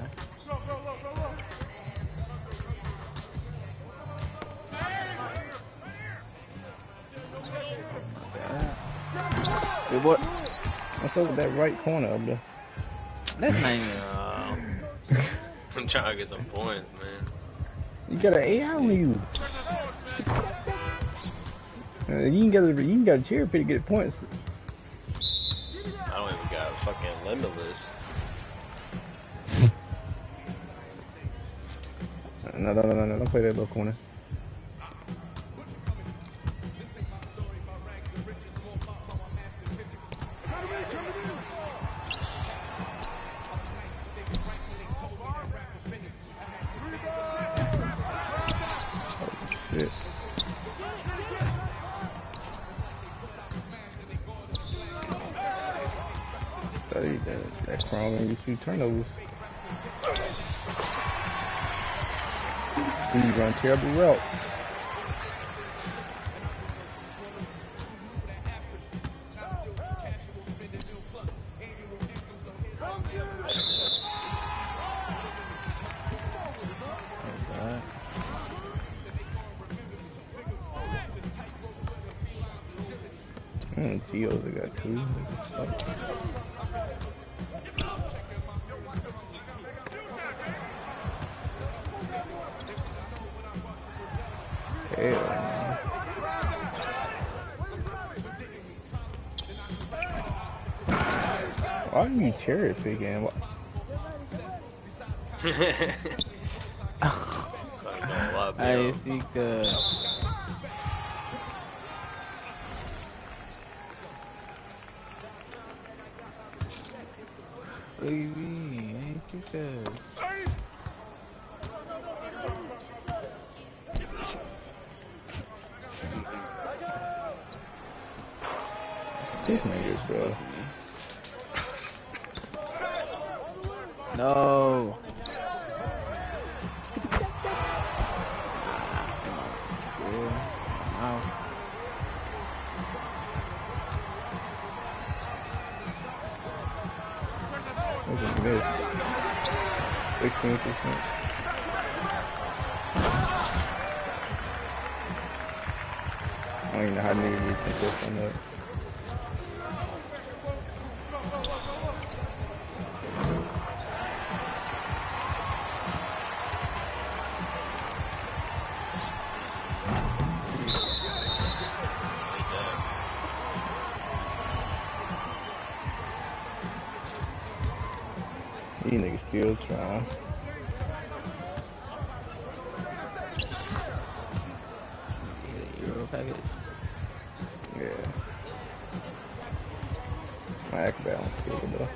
Hey, what? What's up with that right corner up there? That's not even. Uh, I'm trying to get some points, man. You got an A I on you. Uh, you can get a, you can get a cherry pick to get points. I don't even got fucking limitless. No, no, no, no, no, don't play that little corner. Oh, shit. That, that, that crown and you see turnovers. You run terrible route. Mm, Tio's got two. Hell no. Why are you cherry picking? I see the. What do you mean? I ain't see this. These niggas, bro. No. Look at this. sixteen percent. I don't even know how niggas be consistent on that. These niggas still trying. Euro package. Yeah. My acrobat on silver though.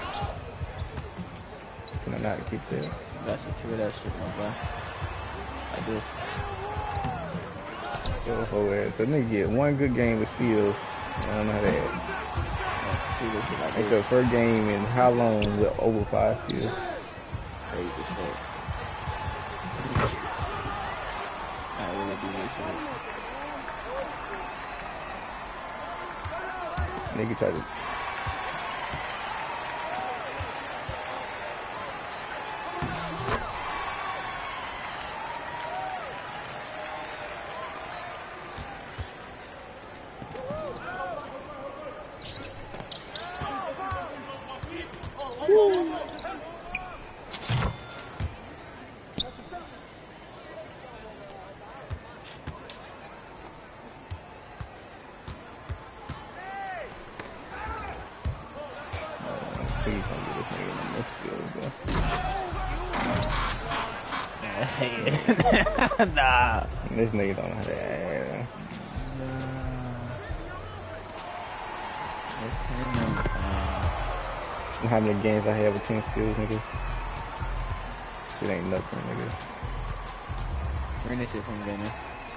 Can I not keep that? You gotta secure that shit, my boy. this. Yo, whole ass. So nigga get one good game with steals. I don't know how that. Let's do this shit like It's this. your first game in how long with over five steals? Crazy as fuck. I really do this shit. Nigga try to. Please don't get this nigga in this field, bro. That's hating. Nah. This nigga don't know how to add. It's him. Uh, How many games I have with ten skills, nigga? Shit ain't nothing, nigga. bring this shit from Gunner.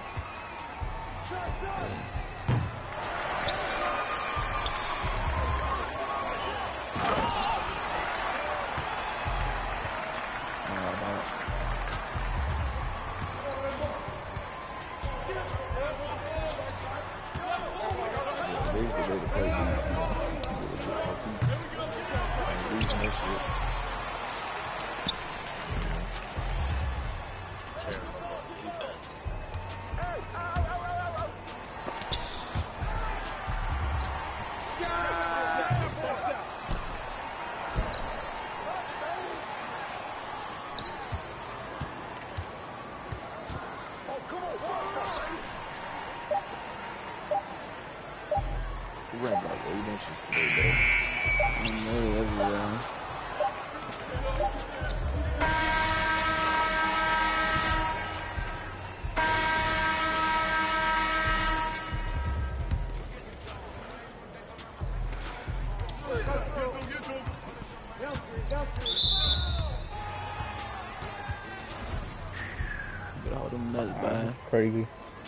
Today's the day to play defense. And losing that shit. Terrible on defense. He ran about eight inches today, I'm really everywhere. Get all them nuts, That's man. crazy.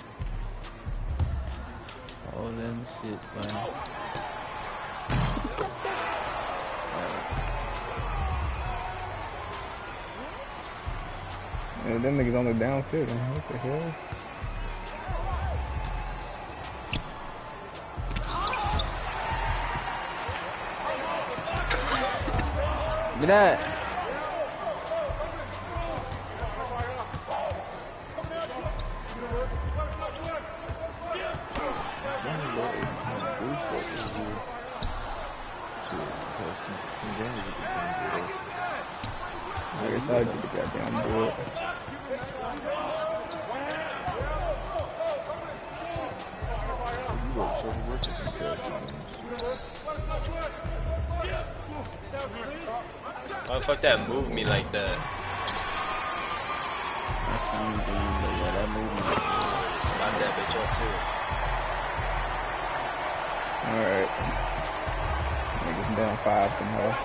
All them shit, man. And them niggas on the downfield. Man. What the hell? Look at that. I guess I'll get the goddamn board. You work several workers in past Why the fuck that moved me like that? That's the only thing, but yeah, that movement. Slap that bitch up too. Alright. Niggas down five somehow.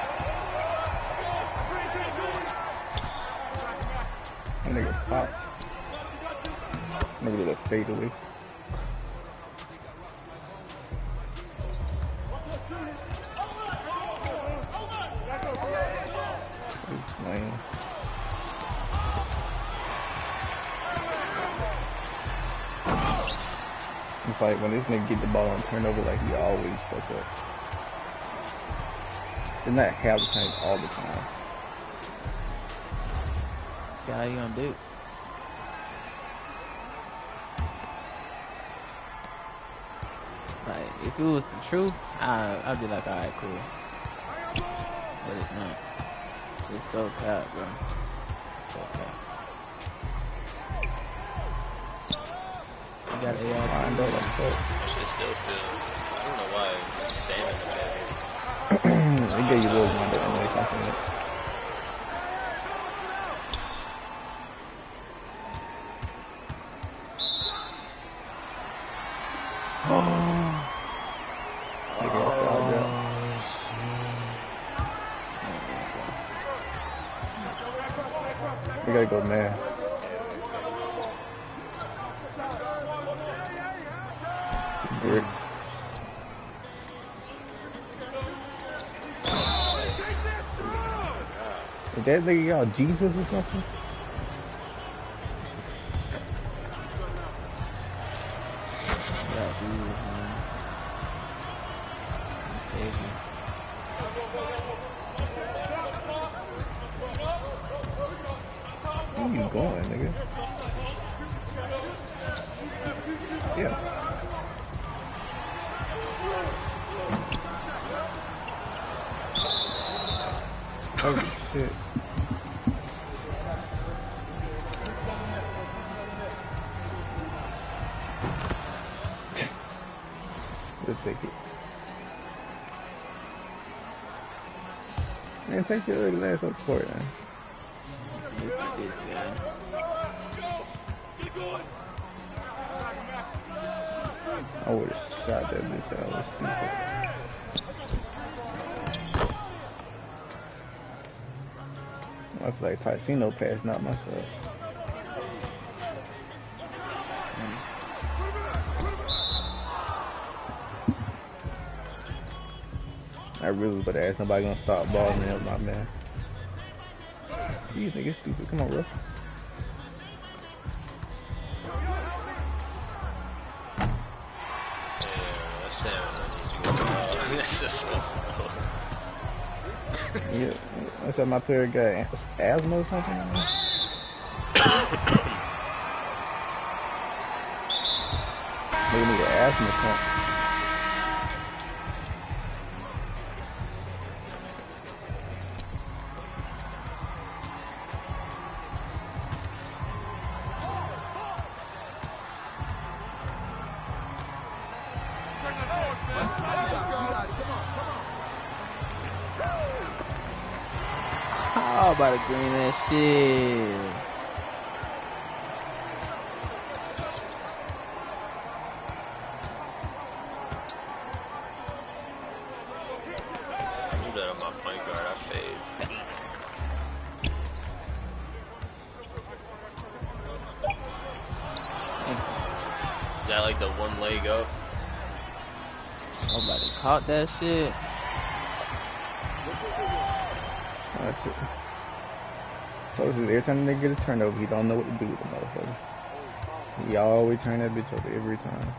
That nigga popped. Nigga did a fadeaway. He's lame. It's like when this nigga get the ball on turnover, like he always fuck up. It's not half the time, all the time. See how you gonna do? Like, if it was the truth, I, I'd be like, alright, cool. But it's not. It's so cap, bro. So cap. You got A I. Lined up like fuck. That shit still feel. I don't know why. It's standing in the bed. They gave you those lined up anyway, something. We gotta go man. Is that nigga y'all Jesus or something? Yeah, Jesus, man. Save me. Where you going, nigga? Yeah. Holy shit. We'll take it. Man, take your ugly ass up court, man. Look at this guy. I would've shot that bitch out. That's stupid. I feel like Ticino pass, not myself. I really would ask nobody gonna stop balling him, my man. These niggas stupid. Come on, bro. Yeah, that's stamina needs to go down. That's just so slow. Yeah, what's up, my player got asthma or something? They need an asthma pump. How about to green that shit? Move that on my point guard. I fade. Is that like the one leg up? Nobody caught that shit. That's it. So every time they get a turnover, he don't know what to do with the motherfucker. He always turn that bitch over every time.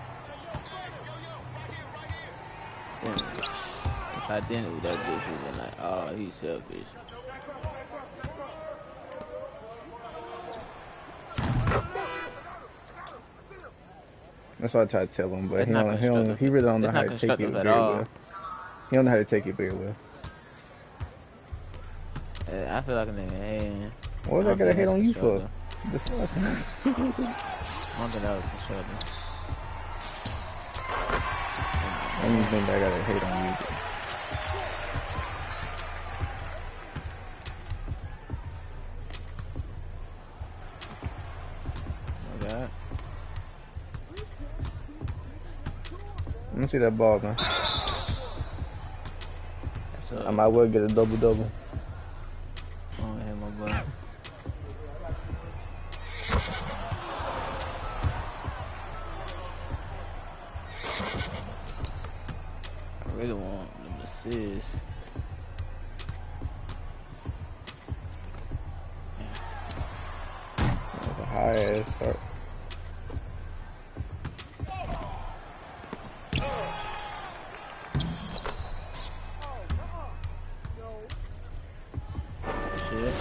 Damn. If I didn't do that bitch, we been like, oh, he's selfish. That's what I try to tell him, but It's he not don't, he don't, he really don't know It's how not to take it constructive at very all. well. He don't know how to take it very well. Uh, I feel like a nigga hating. What was I I don't gotta think hate that's on you for? constructive. The fuck, man? I don't think that was constructive. I don't think I gotta hate on you. Oh God. Let me see that ball, man. That's I might well get a double double. I don't hit my butt. I really want them assists. That was a high ass start. Shit.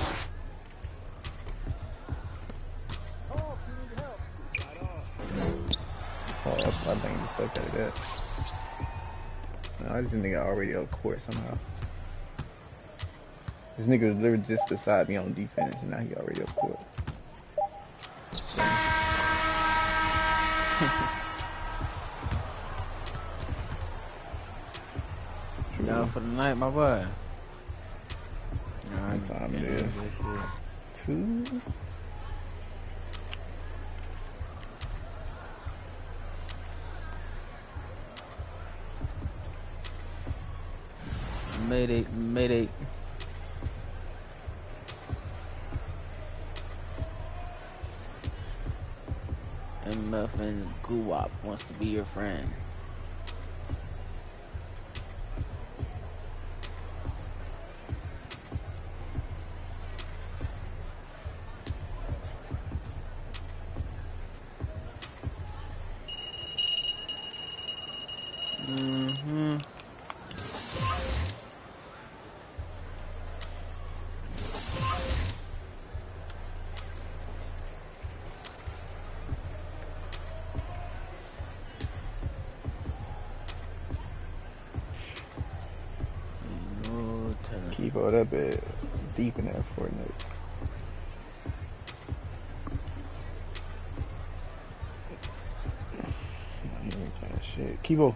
Oh, I think the fuck out of that. No, I just nigga already up court somehow. This nigga was literally just beside me on defense, and now he already up court. You down for the night, my boy? Nah, What time it is? this shit. Two? Mayday, mayday. And Muffin Guwap wants to be your friend. Mm-hmm. No telling. Keep all that bit deep in that Fortnite. Shit. Kibo.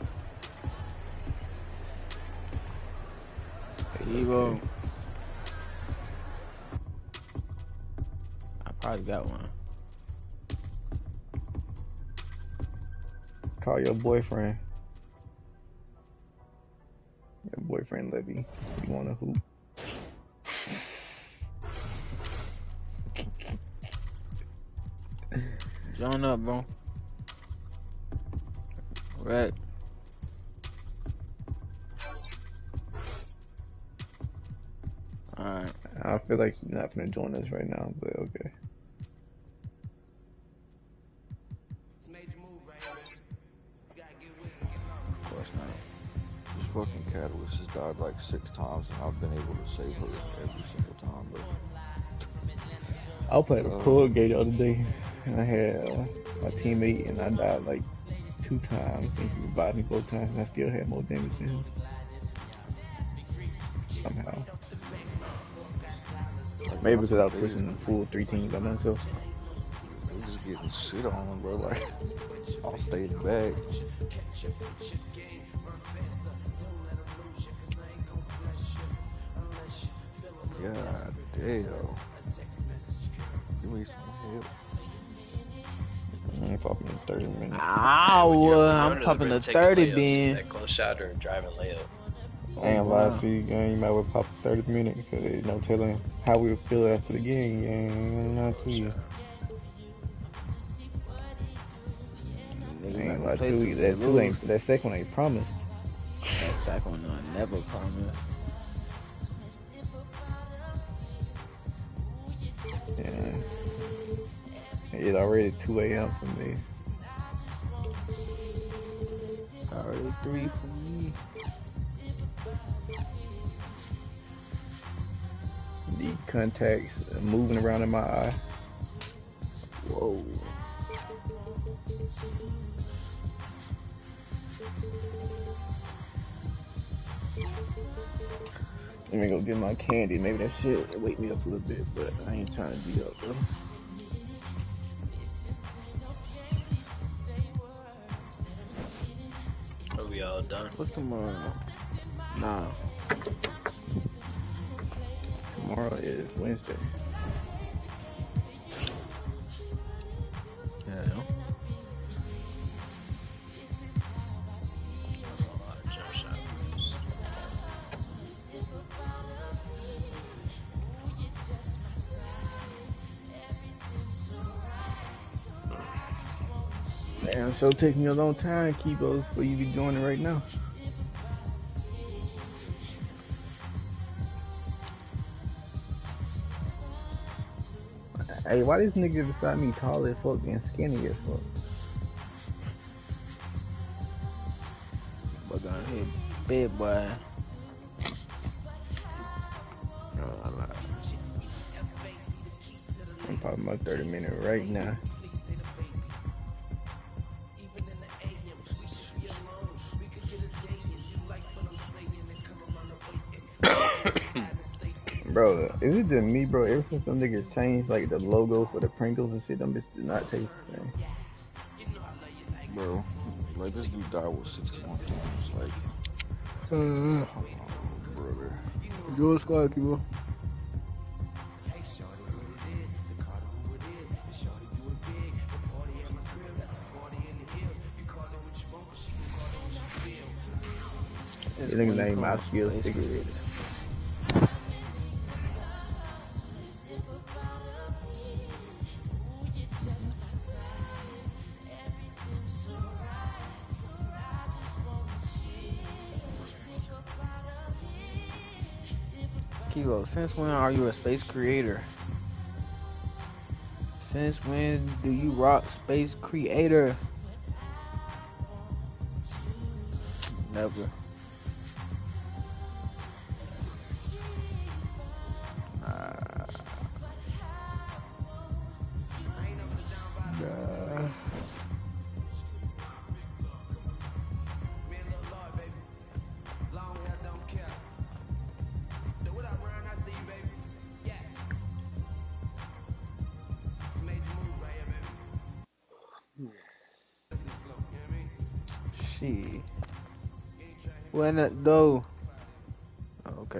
Kibo. I probably got one. Call your boyfriend. Your boyfriend Levy. You wanna hoop? Join up, bro. Right. Alright. I feel like you're not gonna join us right now, but okay. Of course not. This fucking Catalyst has died like six times, and I've been able to save her every single time, but. I played a pool game the other day, and I had uh, my teammate, and I died like two times, and he revived me both times, and I still had more damage than him. Somehow. Maybe because I was pushing the full three teams by myself. They just getting shit on them, bro. Like, I'll stay in the bag. God damn. Give me some help. I'm popping in thirty minutes. Ow! When you're- when you're I'm under the popping rim the taking thirty layups, bin. That close shot or driving layup. I ain't lie to you, gang. You might well pop thirty minutes because there's no telling how we would feel after the game, gang. I'm not to you. I ain't lie to you. That two ain't, that second one ain't promised. That second one I never promised. Yeah. It's already two A M for me. Already three for me. The contacts moving around in my eye. Whoa. Let me go get my candy. Maybe that shit will wake me up a little bit, but I ain't trying to be up, bro. Are we all done? What's tomorrow? Nah. Tomorrow is Wednesday. Yeah. Damn, so taking you a long time, Kibo, for you to be doing it right now. Hey, why this nigga beside me tall as fuck and skinny as fuck? But got hit big boy. No, I'm not. I'm popping my thirty minute right now. Bro, is it just me, bro? Ever since them niggas changed like the logo for the Pringles and shit, them bitches do not taste the same. Bro, like this dude died with sixty-one times. Like, Uh, oh, brother. Your squad, Kibo. This nigga name my skill cigarette. Kilo, since when are you a space creator? Since when do you rock space creator? Never. see. When that though? Oh, okay.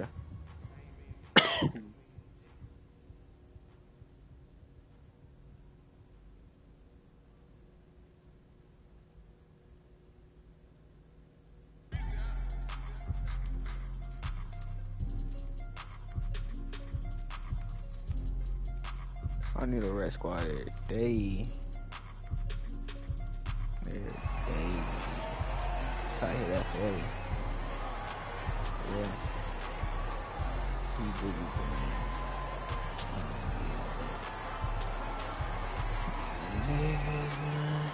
I need a red squad every day. Every day. Try to hit that for you. Yeah. He boogie for me. Niggas, man.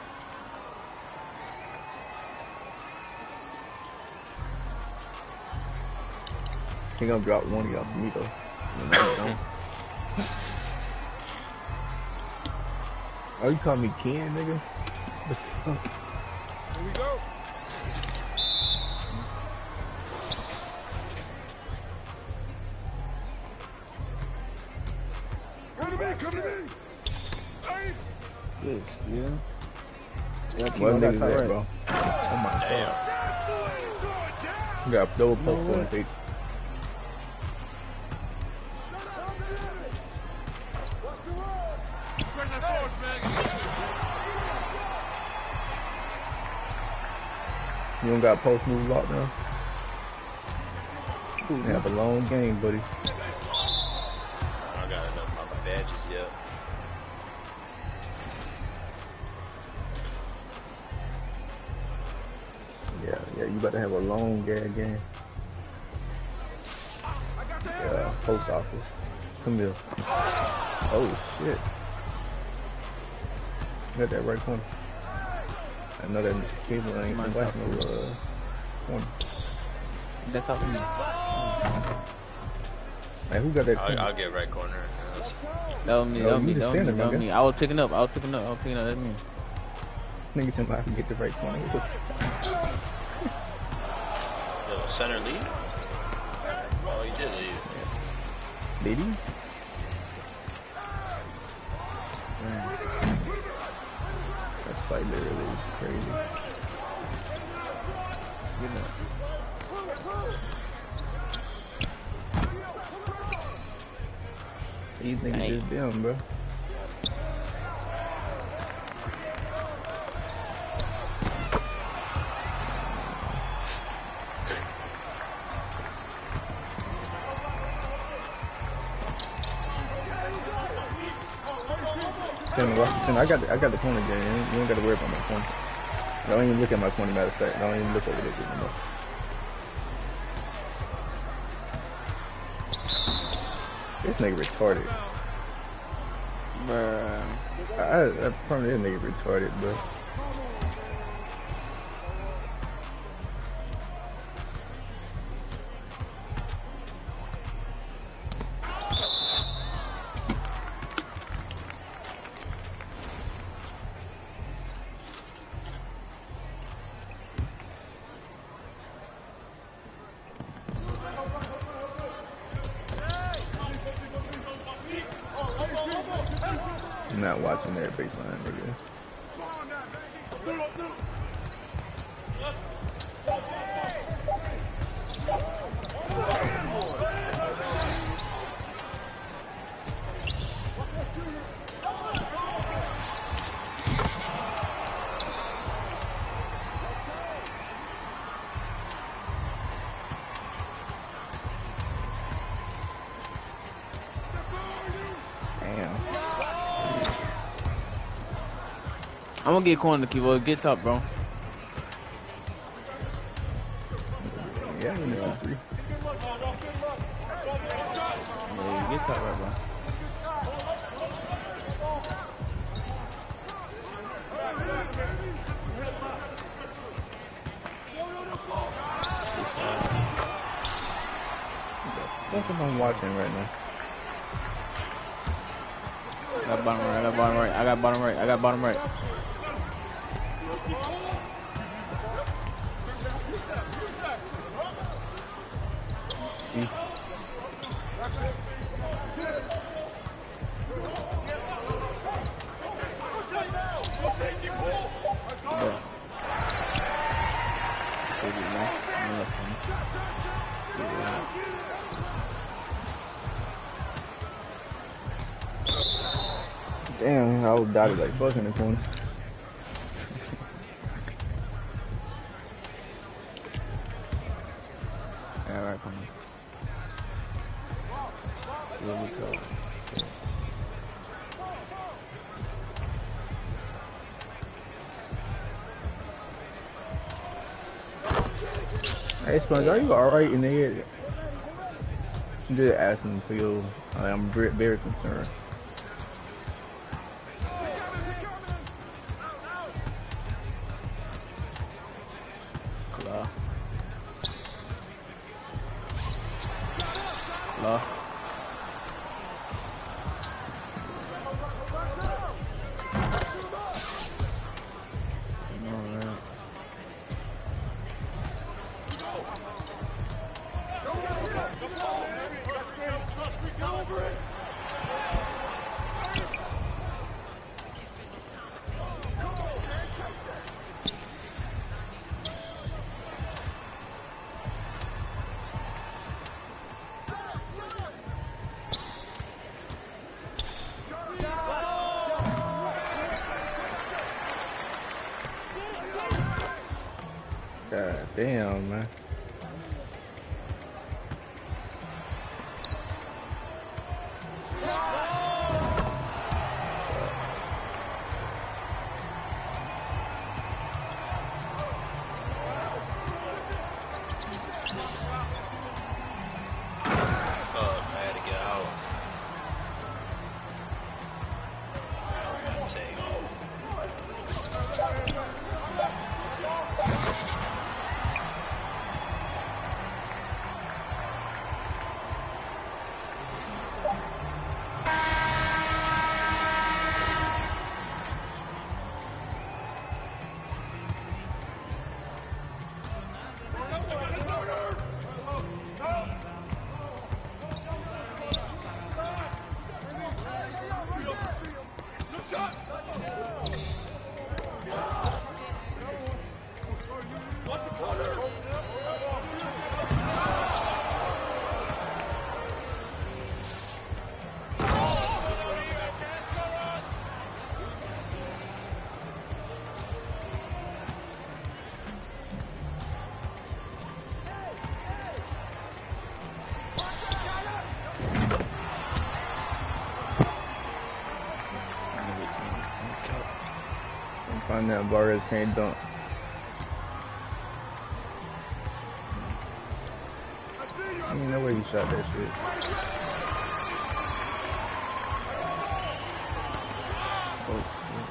He gonna drop one of y'all for me though. You know, oh, you call me Ken, nigga? Here we go. Come to me, come to me. Hey. Yes, yeah. Yeah, keep What on that niggas top that, right. bro? Oh my god. Damn. You got double post on his feet. You don't got post move locked now? You have a long game, buddy. I don't got enough of my badges yet. Yeah, yeah, you about to have a long gag game. Yeah, post office. Come here. Oh shit. Got that right corner. I know that cable ain't Mine's watching up. no uh, corner. That's up to me. Hey, who got that corner? I'll, I'll get right corner. That was me, No, that was you me, the that was me, center, that was nigga. me. I was picking up, I was picking up, I was picking up, that's me. Nigga tell me I can get the right corner. Yo, center lead? Oh, he did leave. Did he? That fight literally is crazy. You know. These niggas Hey. just them, bro. Then watch the center. I got the, I got the corner game. You ain't, you ain't got to worry about my corner. Don't even look at my corner. Matter of fact, don't even look over there anymore. This nigga retarded. Bruh. I, I promise this nigga retarded, bro. I'm not watching that baseline, nigga. Damn. I'm gonna get corner, Kivo. Get top, bro. Yeah, you know, three. Yeah, get top right, bro. That's what I'm watching right now. I got bottom right, I got bottom right, I got bottom right, I got bottom right. See? Yeah. Yeah, funny. Yeah. Damn, I was dotted like fuck in the corner. Alright, come on. Here we go. Hey, Sponge, are you alright in there? I'm just asking for you. I'm very, very concerned. Claw. Claw. Alright. God damn, man. Oh, I had to get out. I gotta take. Find that bar can't dunk. I don't know where you shot that shit. Oh, shit.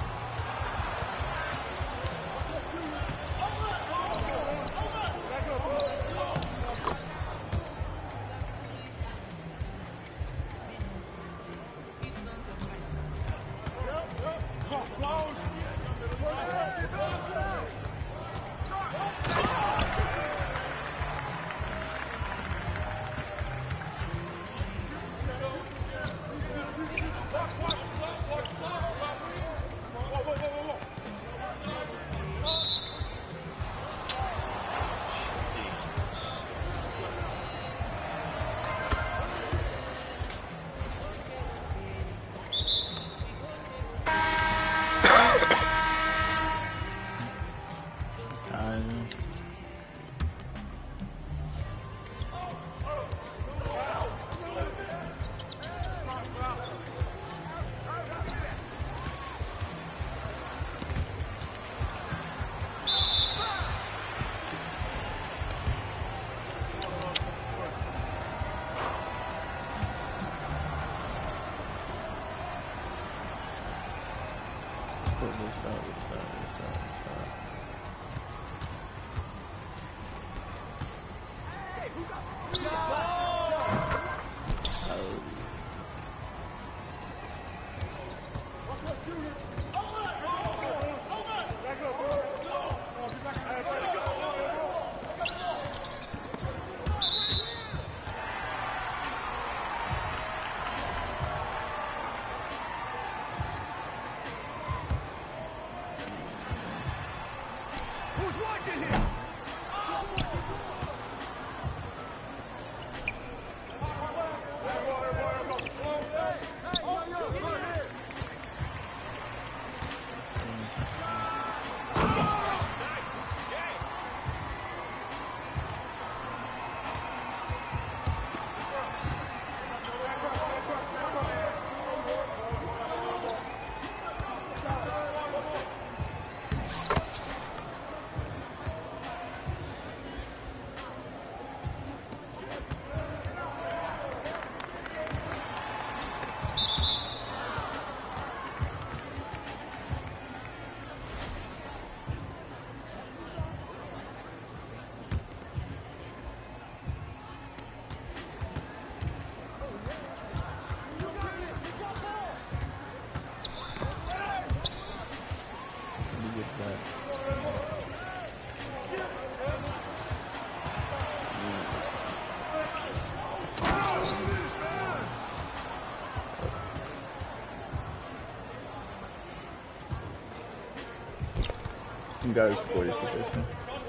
You guys score your position.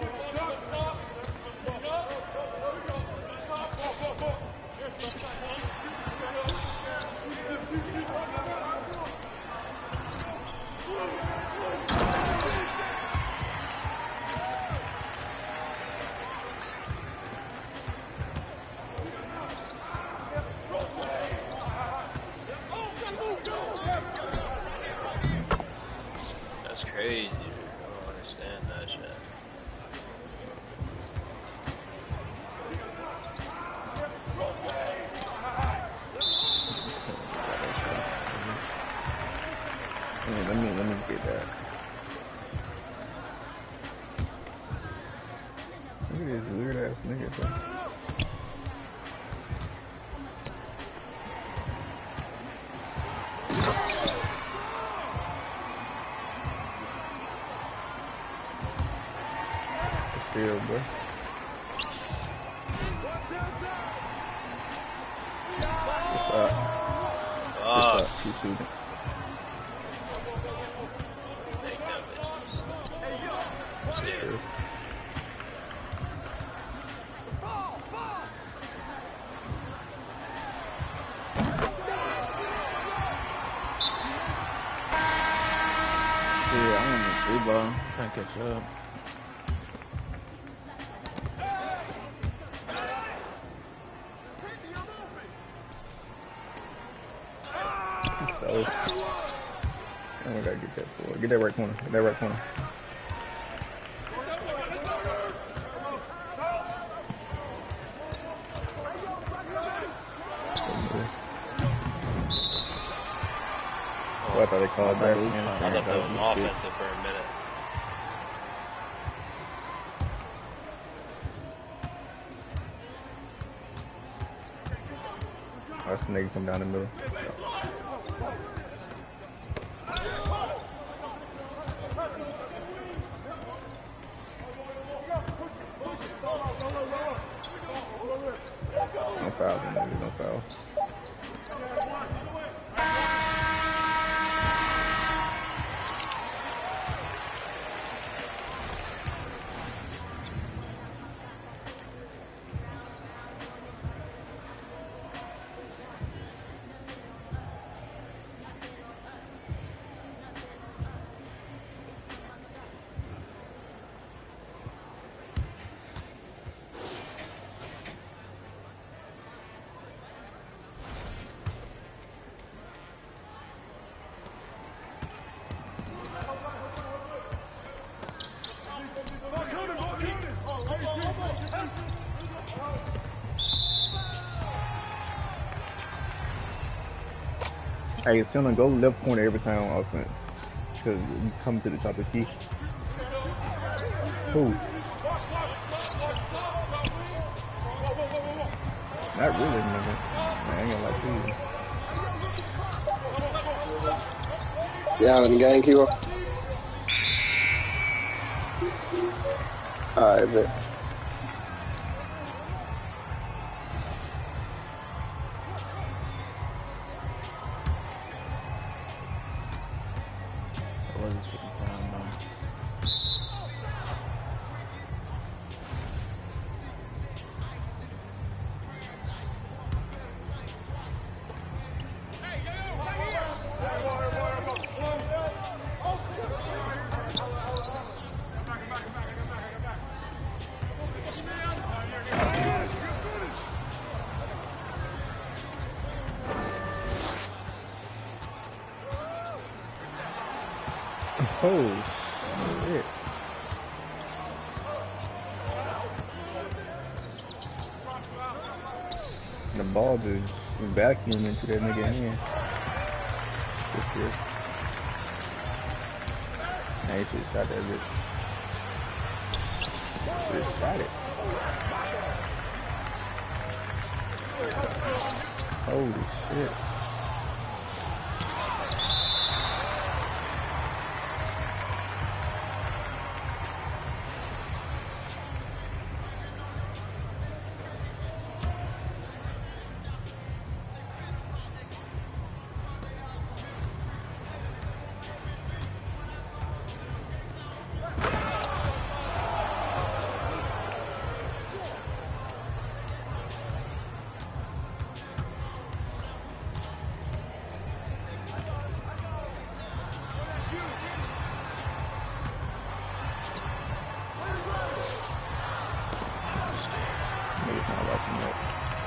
That's crazy, dude. I don't understand that shit. Yeah, let me let me get that. Look at this weird ass nigga, bro. Still, bro. What's up? What's Fuck. up? Keep shooting. Make them bitches. Still. Yeah, I'm on the three ball. Trying to catch up. So, I gotta get that forward. Get that right corner. Get that right corner. Oh, I thought they called back. I thought that was offensive for a minute. Watch the nigga come down the middle. No foul, nigga. No foul. Hey, Shannon, go left corner every time on offense. Because you come to the top of the key. Who? Not really, nigga. I ain't gonna lie to you. Yeah, let me gang Kiro. Alright, bet. It wasn't chicken time, though. Oh, shit. The ball just vacuumed into that nigga hand. Good shit. Nah, he should've shot that bitch. Should've shot it. Holy shit. time watching that.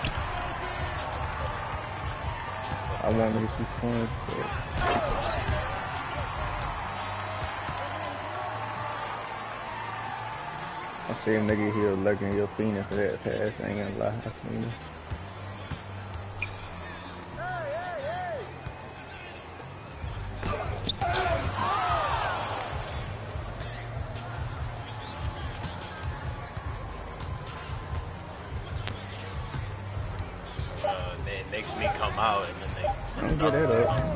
I want to get some fun, but I see a nigga here lurking your fiending for that pass. I ain't gonna lie, I seen him. Uh, it makes me come out and then they. I don't get that up.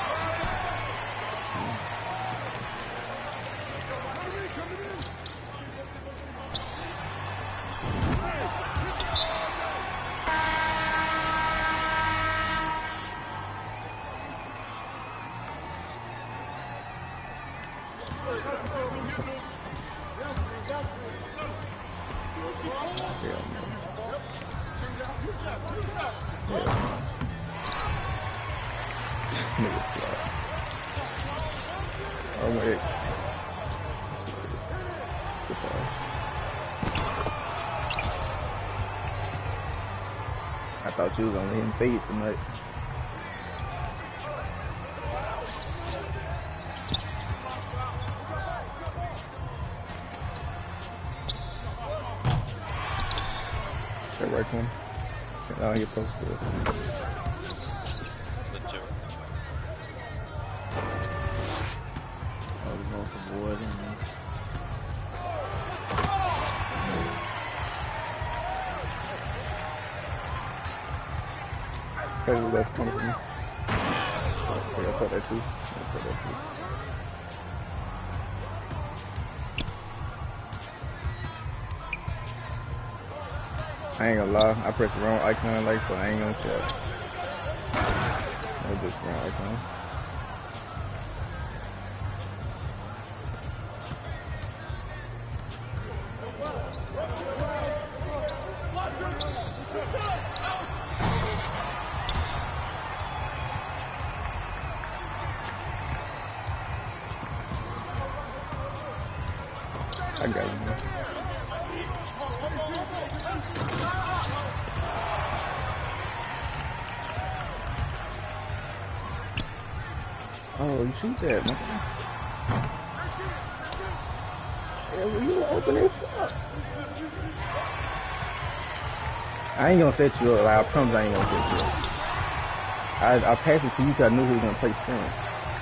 Oh my god. I thought you was gonna let him fade tonight. That right one. Oh, you're supposed to. Oh, we going for board in there. Okay, the left coming from me. Okay, I thought that too. I thought that too. I ain't gonna lie, I pressed the wrong icon like so I ain't gonna check. No, just wrong icon. I got him. Man. Oh, you shoot that, man. Yeah, well, you open this up. I ain't gonna set you up. Like, I promise I ain't gonna set you up. I, I passed it to you because I knew he was gonna play spin.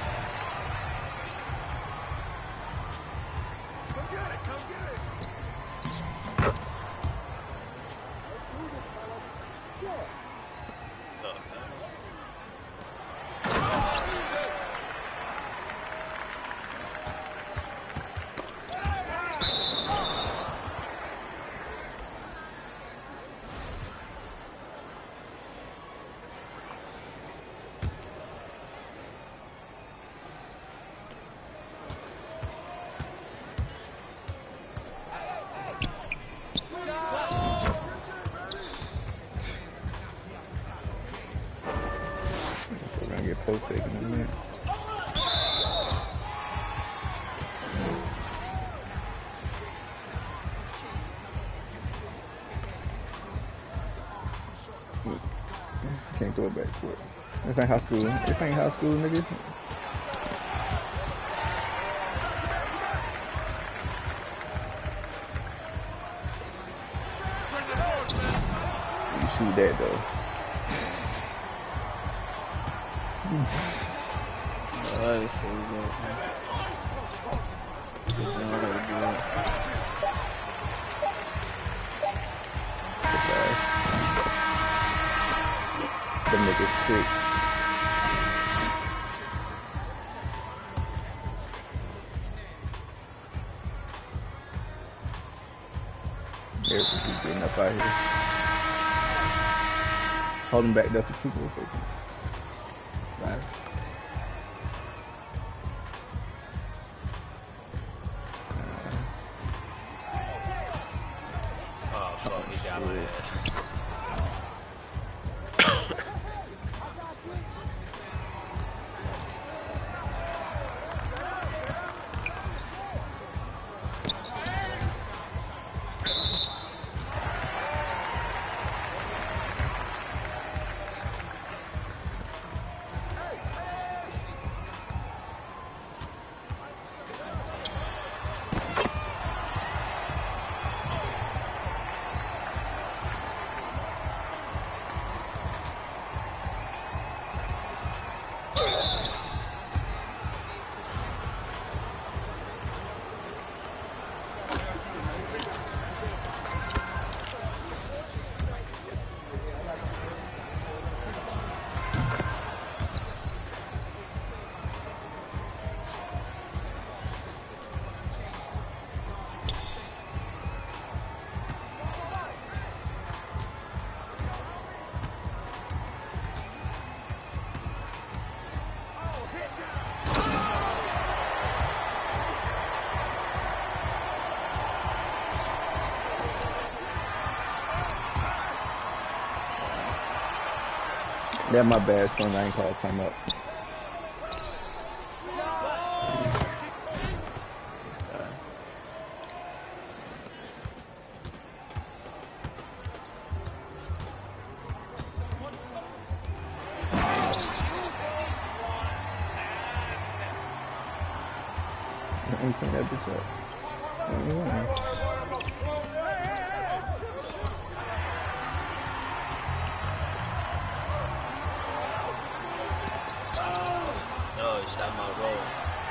We're gonna get post taken in a minute. Can't throw it back quick. This ain't high school. This ain't high school, nigga. You shoot that though. Oh, this shit is good, man. This is already good. Them niggas sick. There's some people getting up out here. Hold him back there for two more seconds. Right. Oh, fuck, he got my ass. That my bad, son. I ain't called time up. This guy. I ain't seen that bitch up. Mm-hmm. No, he stopped my roll.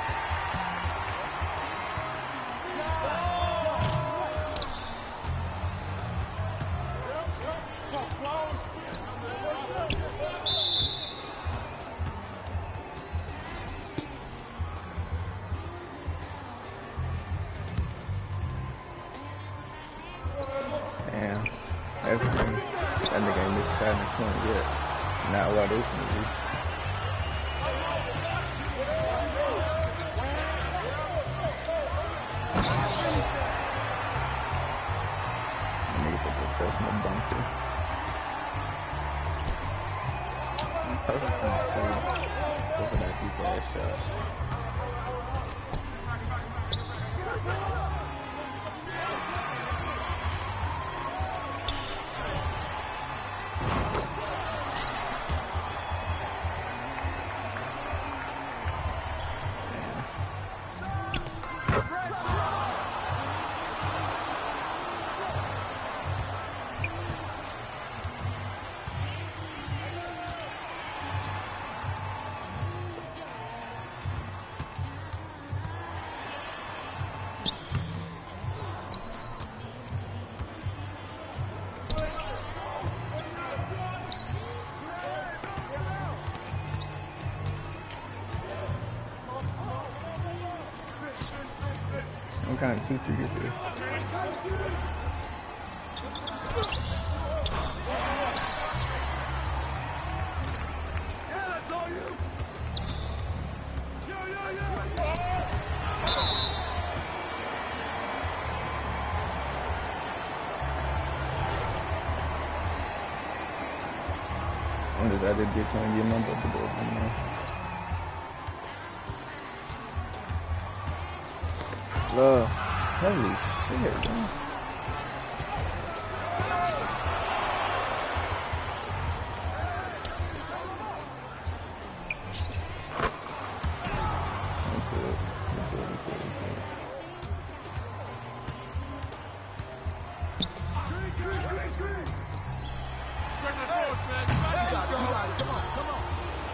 Damn. Everything. That nigga ain't missed that in the corner yet. Not what this movie. That nigga put the personal bunker. Perfect on the field. Look at that deep ass shot. What kind of teacher is this? Yeah, that's all you. Yeah, yeah, yeah. I'm just out there bitch trying to get my butt to go, you know. Love. Holy shit, man. I'm good. I'm good, I'm good, I'm good. Screen, screen, screen, screen. Pressure force, man. You got it, you got it. Come on, come on.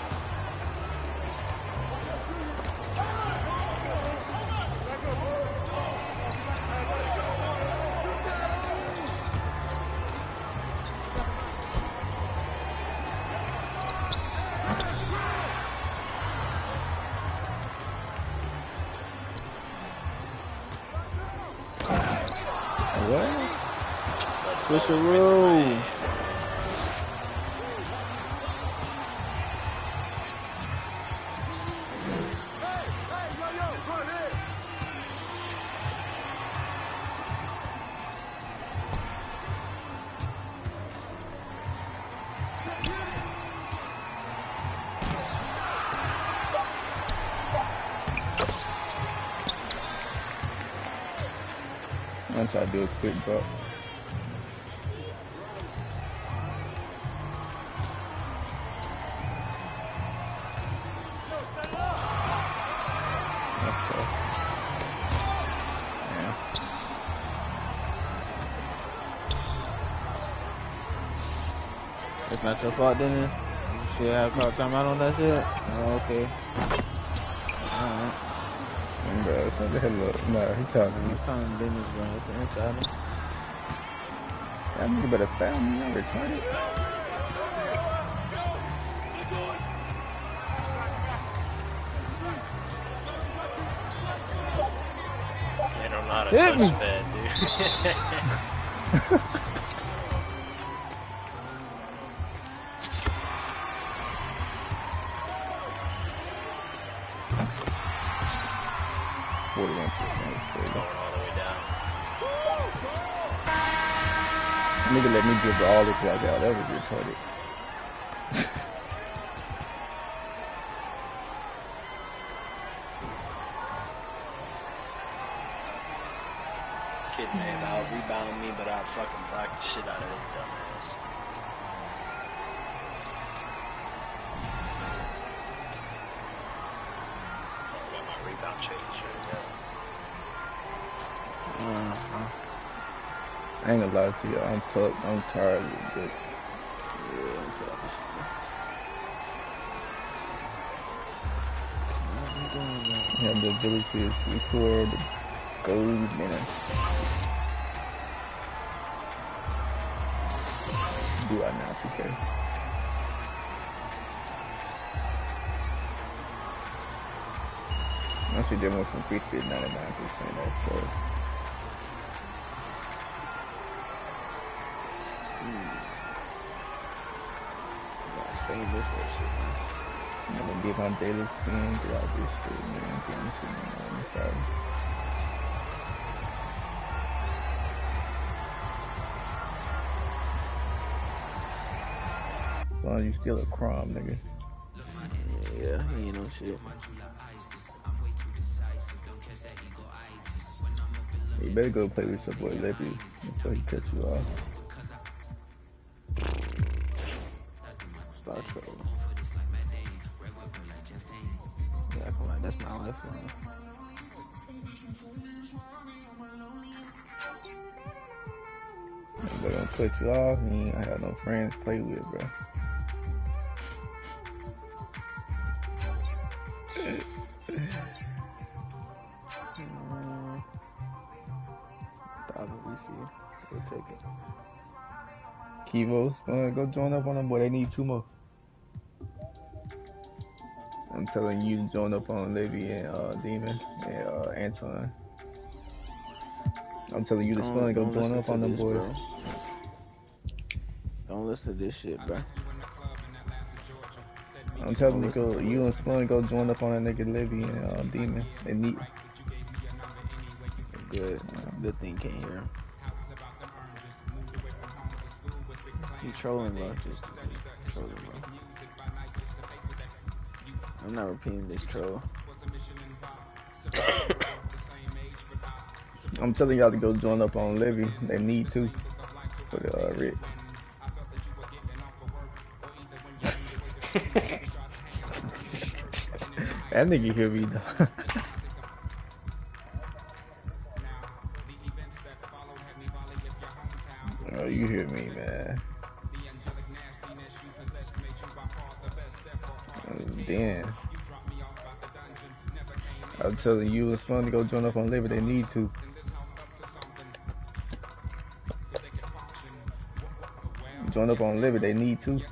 What? Switcheroo. Hey, yo, yo, go ahead. I'm trying to do a quick drop. Yo, set it up. That's tough. Yeah. It's not your fault, Dennis. You should have called timeout on that shit. Oh, okay. Alright. And bro, it's not the hell up. Nah, he talking. I'm telling Dennis, bro. It's the insider. That nigga better foul me. I'm retarded. They don't know how to Hit me. touch bad, dude. forty-one percent. Going all the way down. Nigga let me dribble all the clock out. That was retarded. rebound me, but I fucking blocked the shit out of his dumb ass. Oh, I got my rebound change right Uh huh. I ain't gonna lie to you. I'm tucked. I'm tired of this bitch. Yeah, I'm tough as shit. You have the ability to record the gold minutes. Do I now, two K? I should did one from fifty to ninety-nine percent actually. Gotta stay in this whole shit, man. I'm gonna get my daily spin, get out this shit, man. Get this shit, man. I'm sorry. As long as you still a crumb, nigga. Yeah, he ain't no shit. You better go play with your boy Levy before he cuts you off. Start trolling. Yeah, I feel like that's my lifeline. If they gonna cut you off, you ain't gonna have no friends to play with, bro. We see. We'll take it. Kivos, uh, go join up on them, boy. They need two more. I'm telling you to join up on Levy and uh, Demon and uh, Anton. I'm telling you to Don't- Spun, go don't join listen up to on them, this, boys. bro. Don't listen to this shit, bro. I'm telling you, go, you and Spun, go join up on that nigga Levy and uh, Demon. They need. Good. Good thing can't hear him. He trolling, bro. Just trolling, bro. I'm not repeating this troll. I'm telling y'all to go join up on Levy. They need to for the uh, Rick. That nigga hear me though. Oh, you hear me, man. Oh, damn. I'm telling you, it's fun to go join up on Levy. They need to. Join up on Levy. They need to.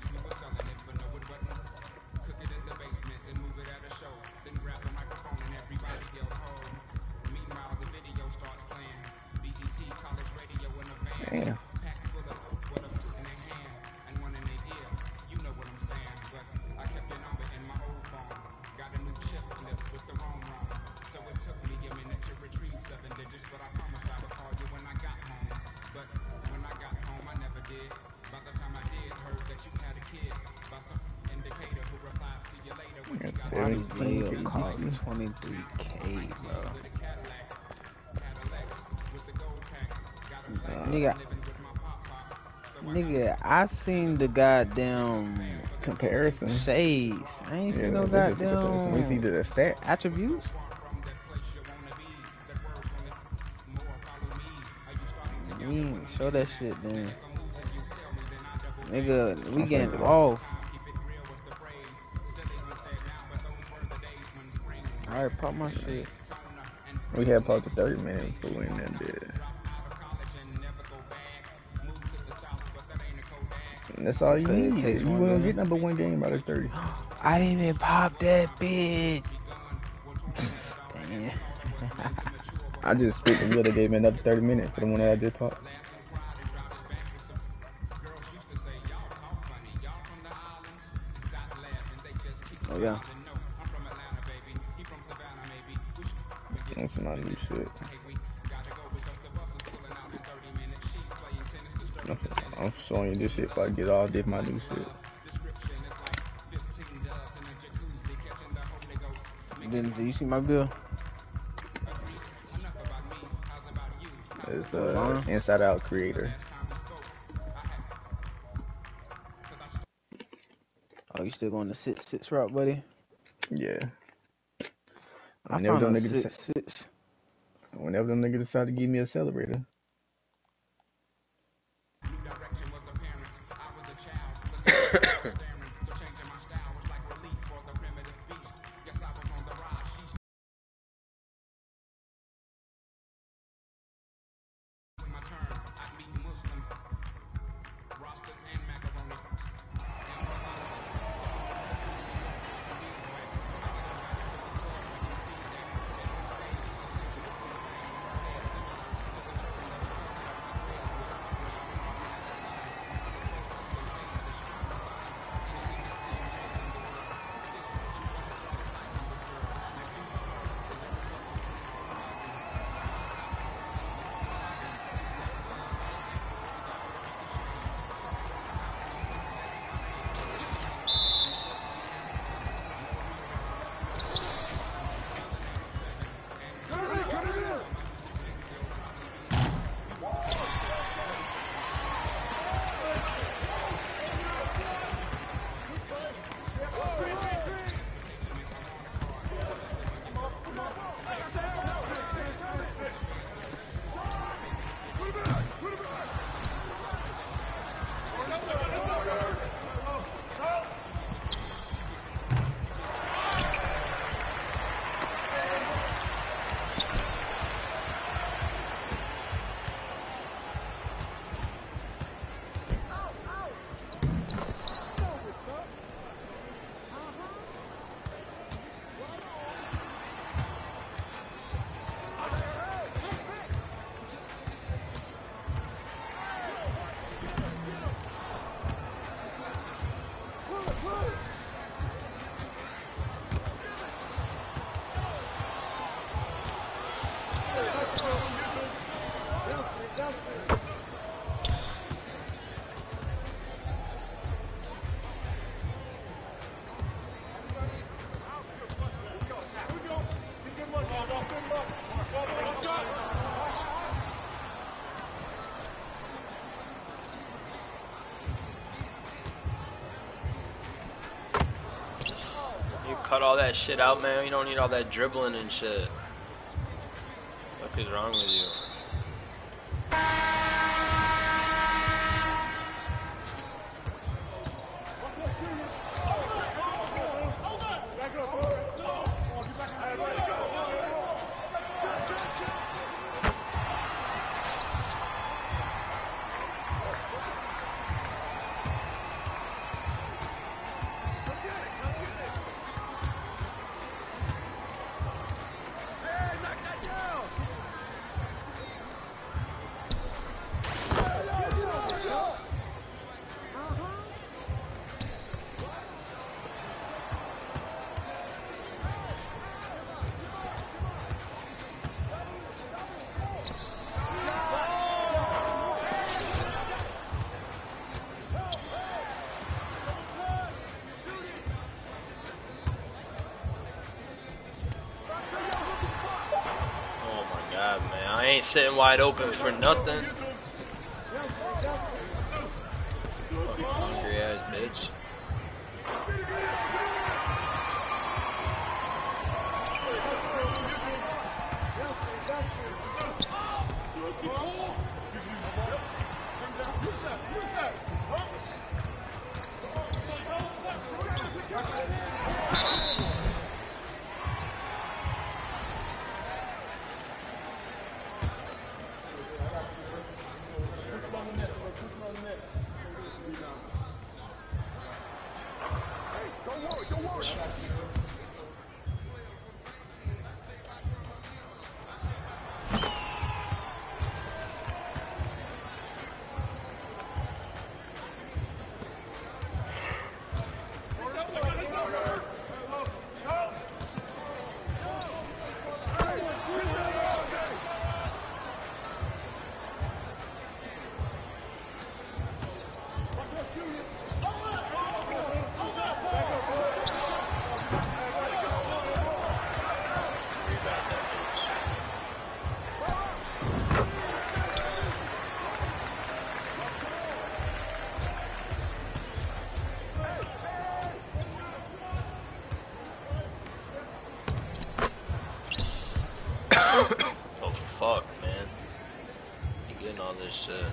Damn. Why did Leo cost twenty-three K, bro? Uh, Nigga, nigga, I seen the goddamn comparison. shades. I ain't Yeah, seen no look at the comparison. We see goddamn the stat. attributes. You ain't show that shit then. Nigga, we I'm getting finna- off. Alright, pop my shit. We had about the thirty minutes for winning that bit. And that's all you Okay, it need. takes You one won't game. get number one game out of thirty. I didn't even pop that bitch. Damn. I just spit the wheel. They gave me another thirty minutes for the one that I just popped. Oh yeah. That's my new shit. I'm showing you this shit if I get all this my new shit. Then do you see my bill? It's uh, Inside Out creator. Oh, you still going to six six route, buddy? Yeah. I Whenever found them a niggas, six deci- six. whenever them niggas decide to give me a accelerator. Cut all that shit out, man. You don't need all that dribbling and shit. What is wrong with you? I ain't sitting wide open for nothing. Fucking hungry ass bitch. as shit.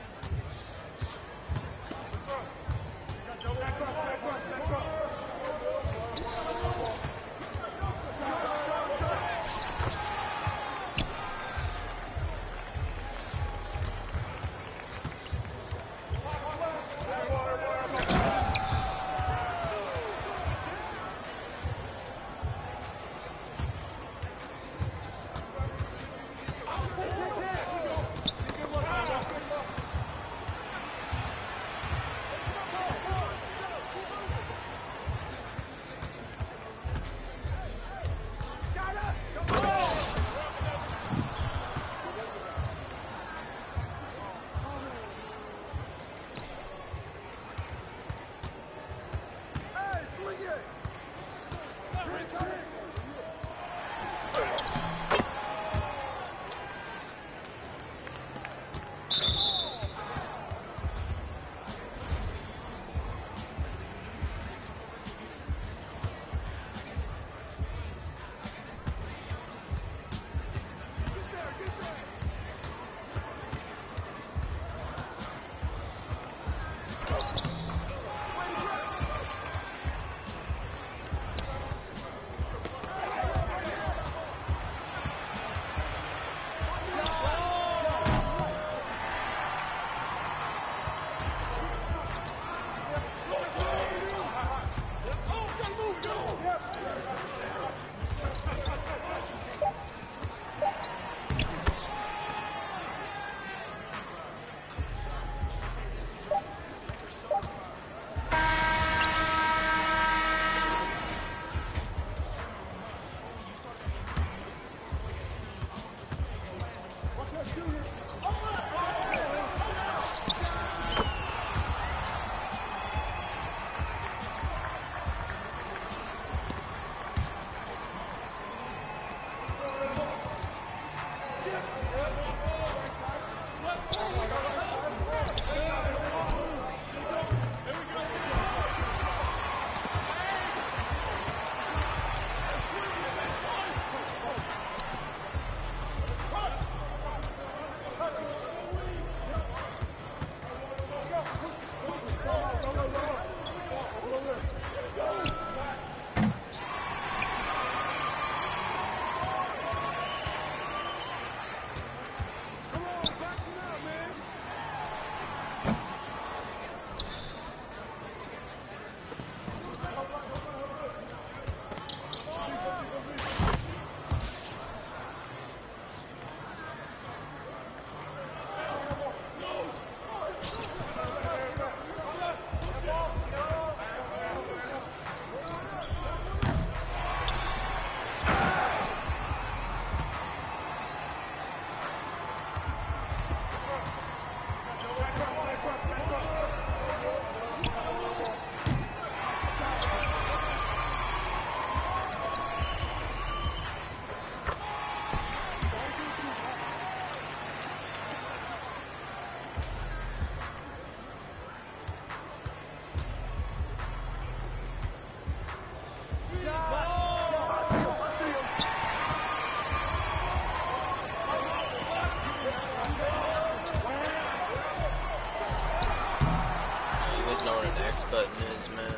Button is, man.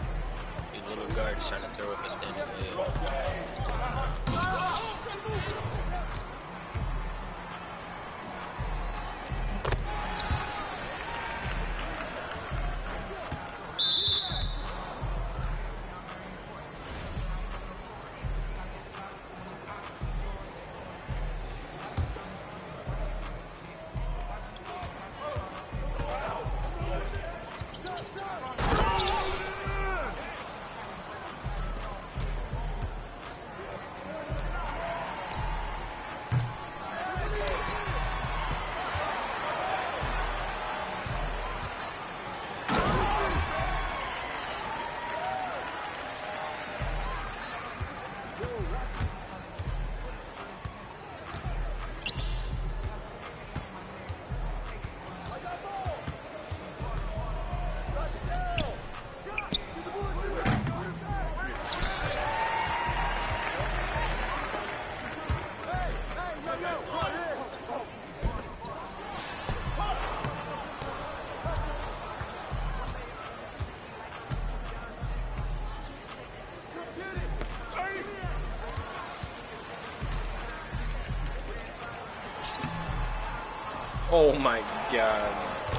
These little guards trying to throw up a standing Oh my god.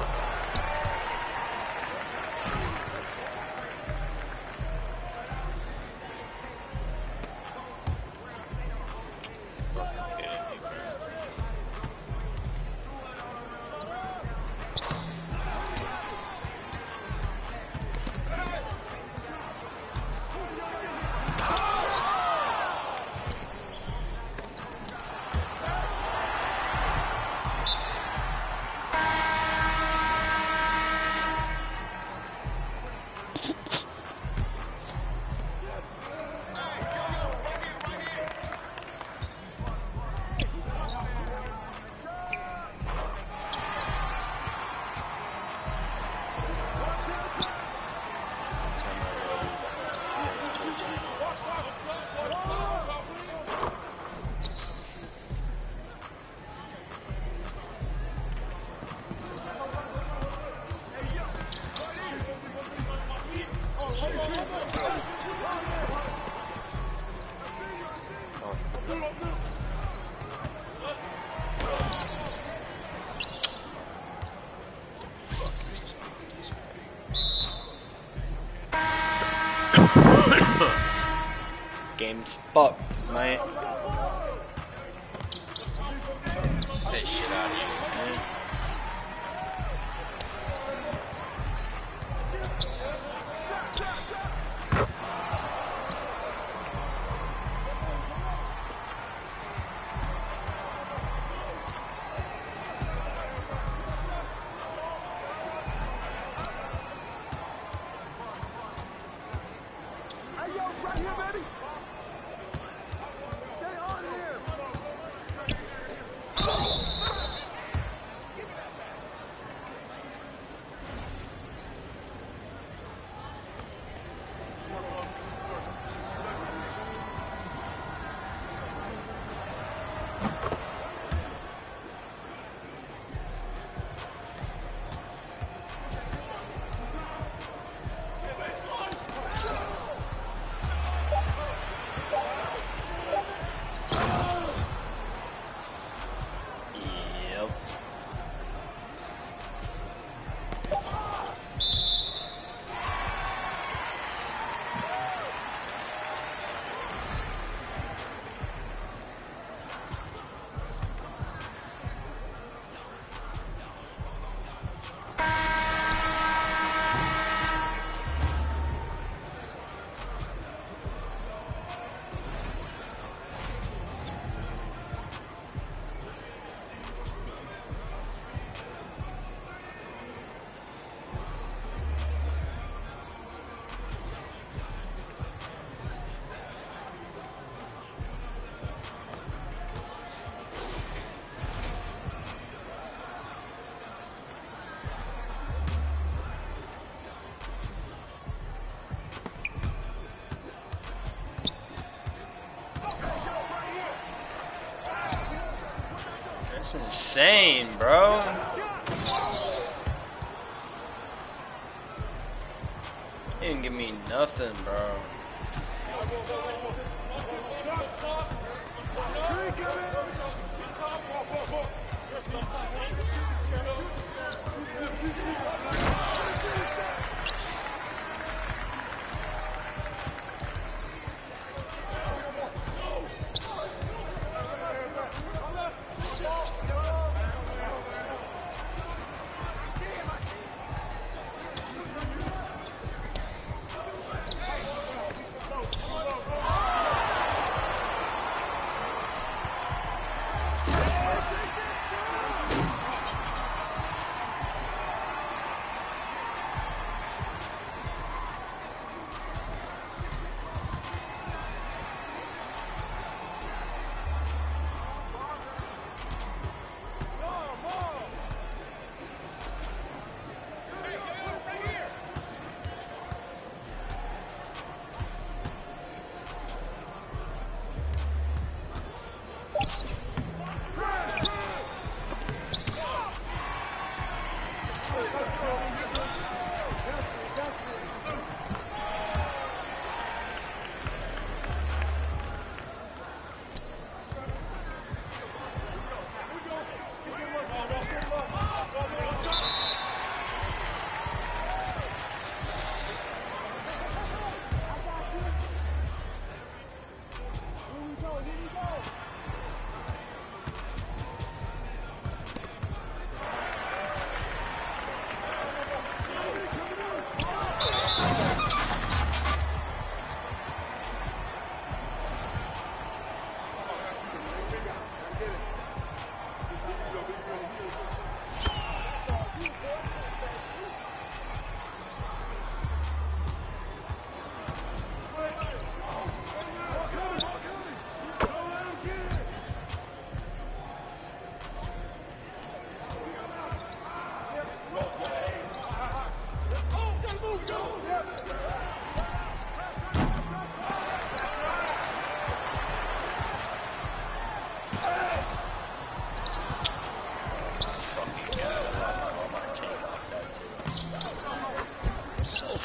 Game's fucked, man. Get that shit out of here, man. Hey, yo, right here, baby. Stay on here. Yep. That's insane, bro. He didn't give me nothing, bro.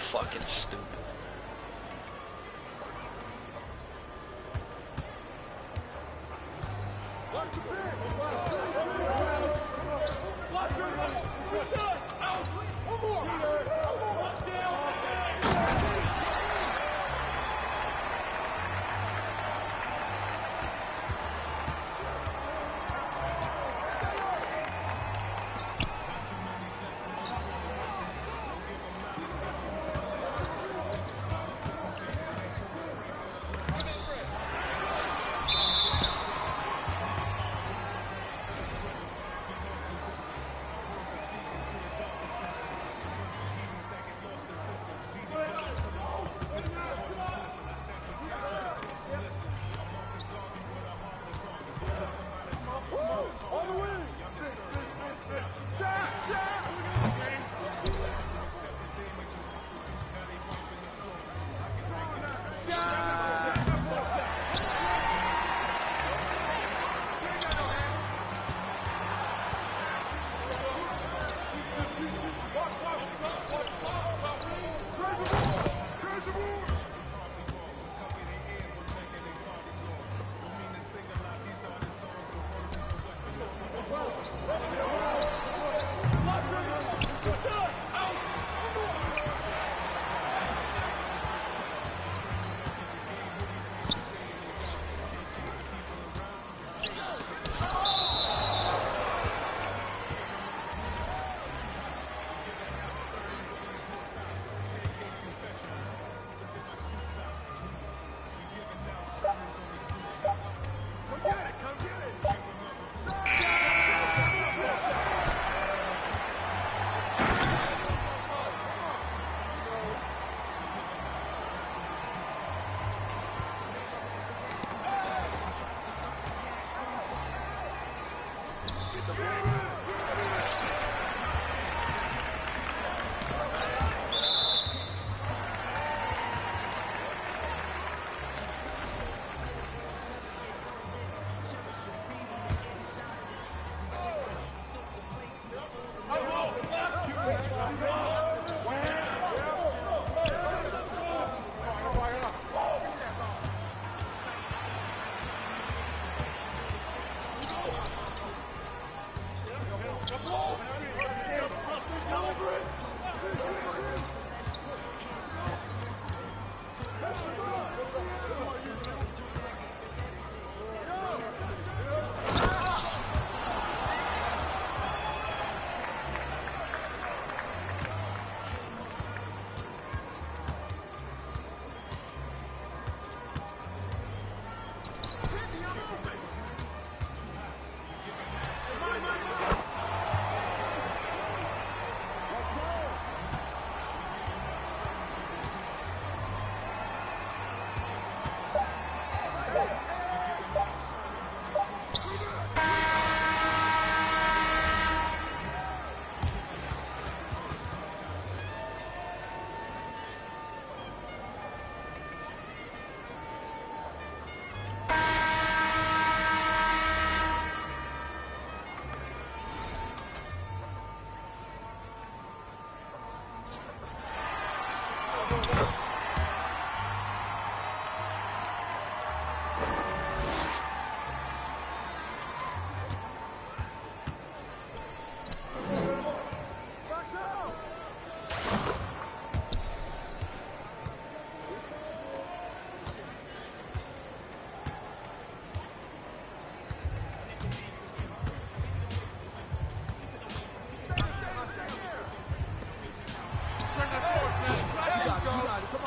fucking stupid. Turn that force, man. You got it, you got it. Come on.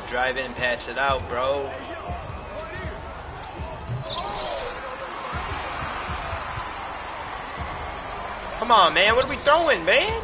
drive in and pass it out, bro. Come on, man. What are we throwing, man?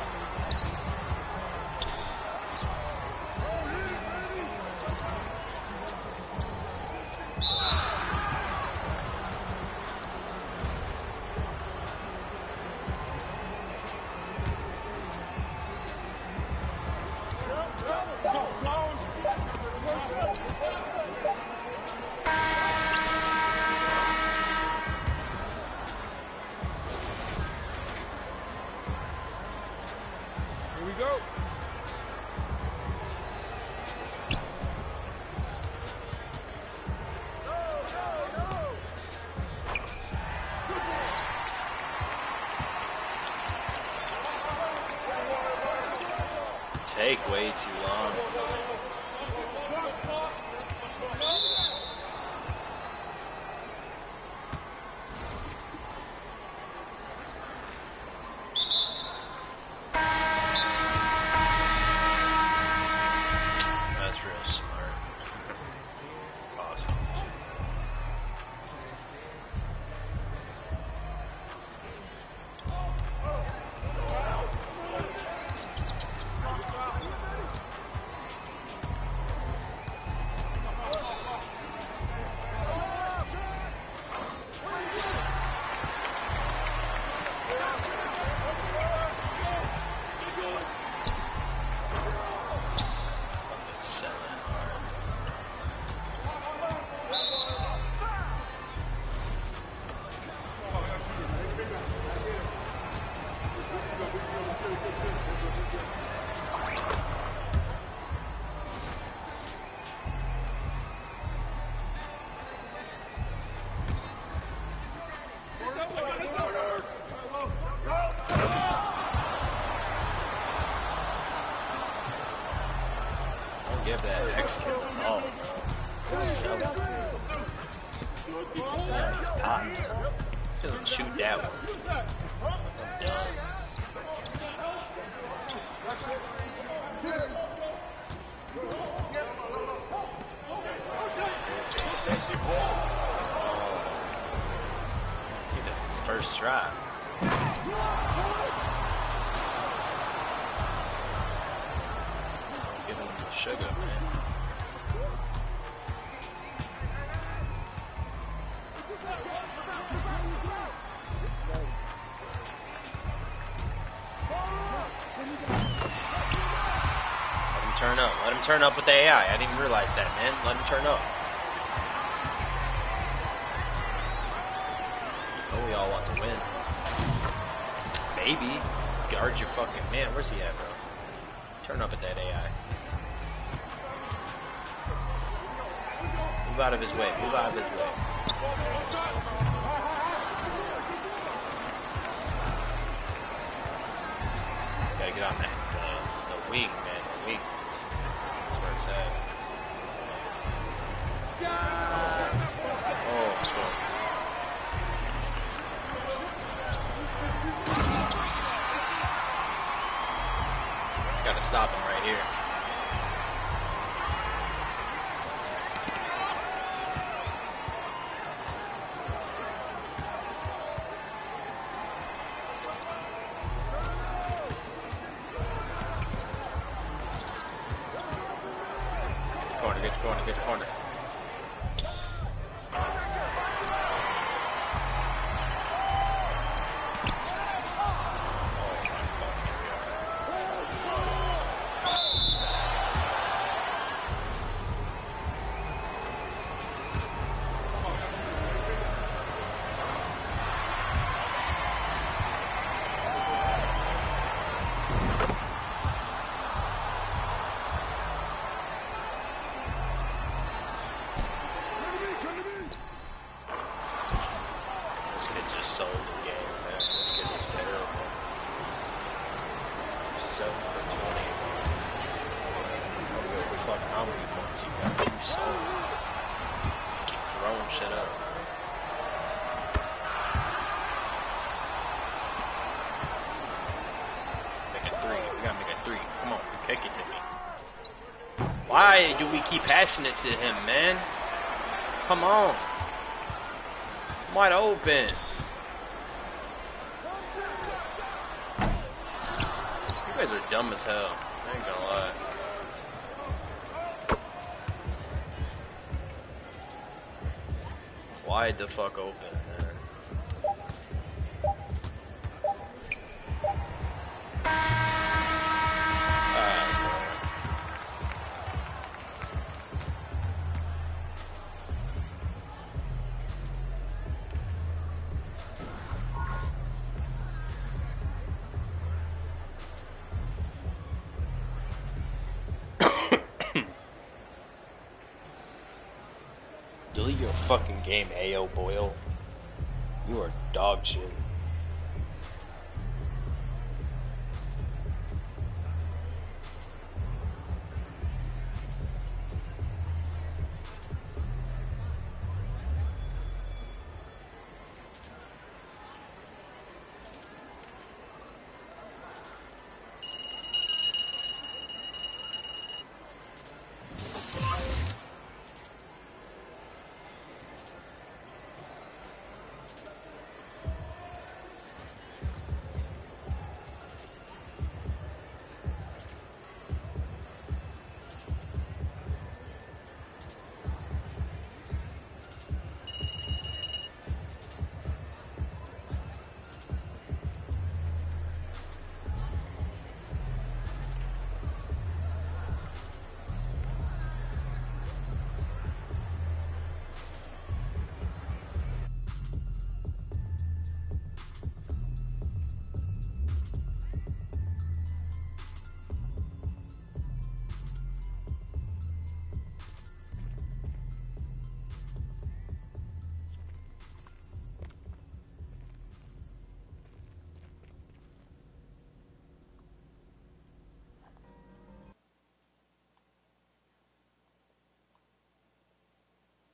Take way too long. That's real smart. Awesome. Give that X kid the ball. So yeah, it's pops. Doesn't shoot that one. He does his first try. Sugar, man. Let him turn up. Let him turn up with the A I. I didn't even realize that, man. Let him turn up. Oh, we all want to win. Maybe. Guard your fucking man. Where's he at, bro? Turn up at that A I. Move out of his way. Move out of his way. Gotta get on that uh, the wing, man. The wing. That's where it's at. Oh, let's go. Gotta stop him right here. Corner, get the corner, get the corner. Why do we keep passing it to him, man? Come on. I'm wide open. You guys are dumb as hell. I ain't gonna lie. Wide the fuck open, man. Delete your fucking game, Ayo Boyle. You are dog shit.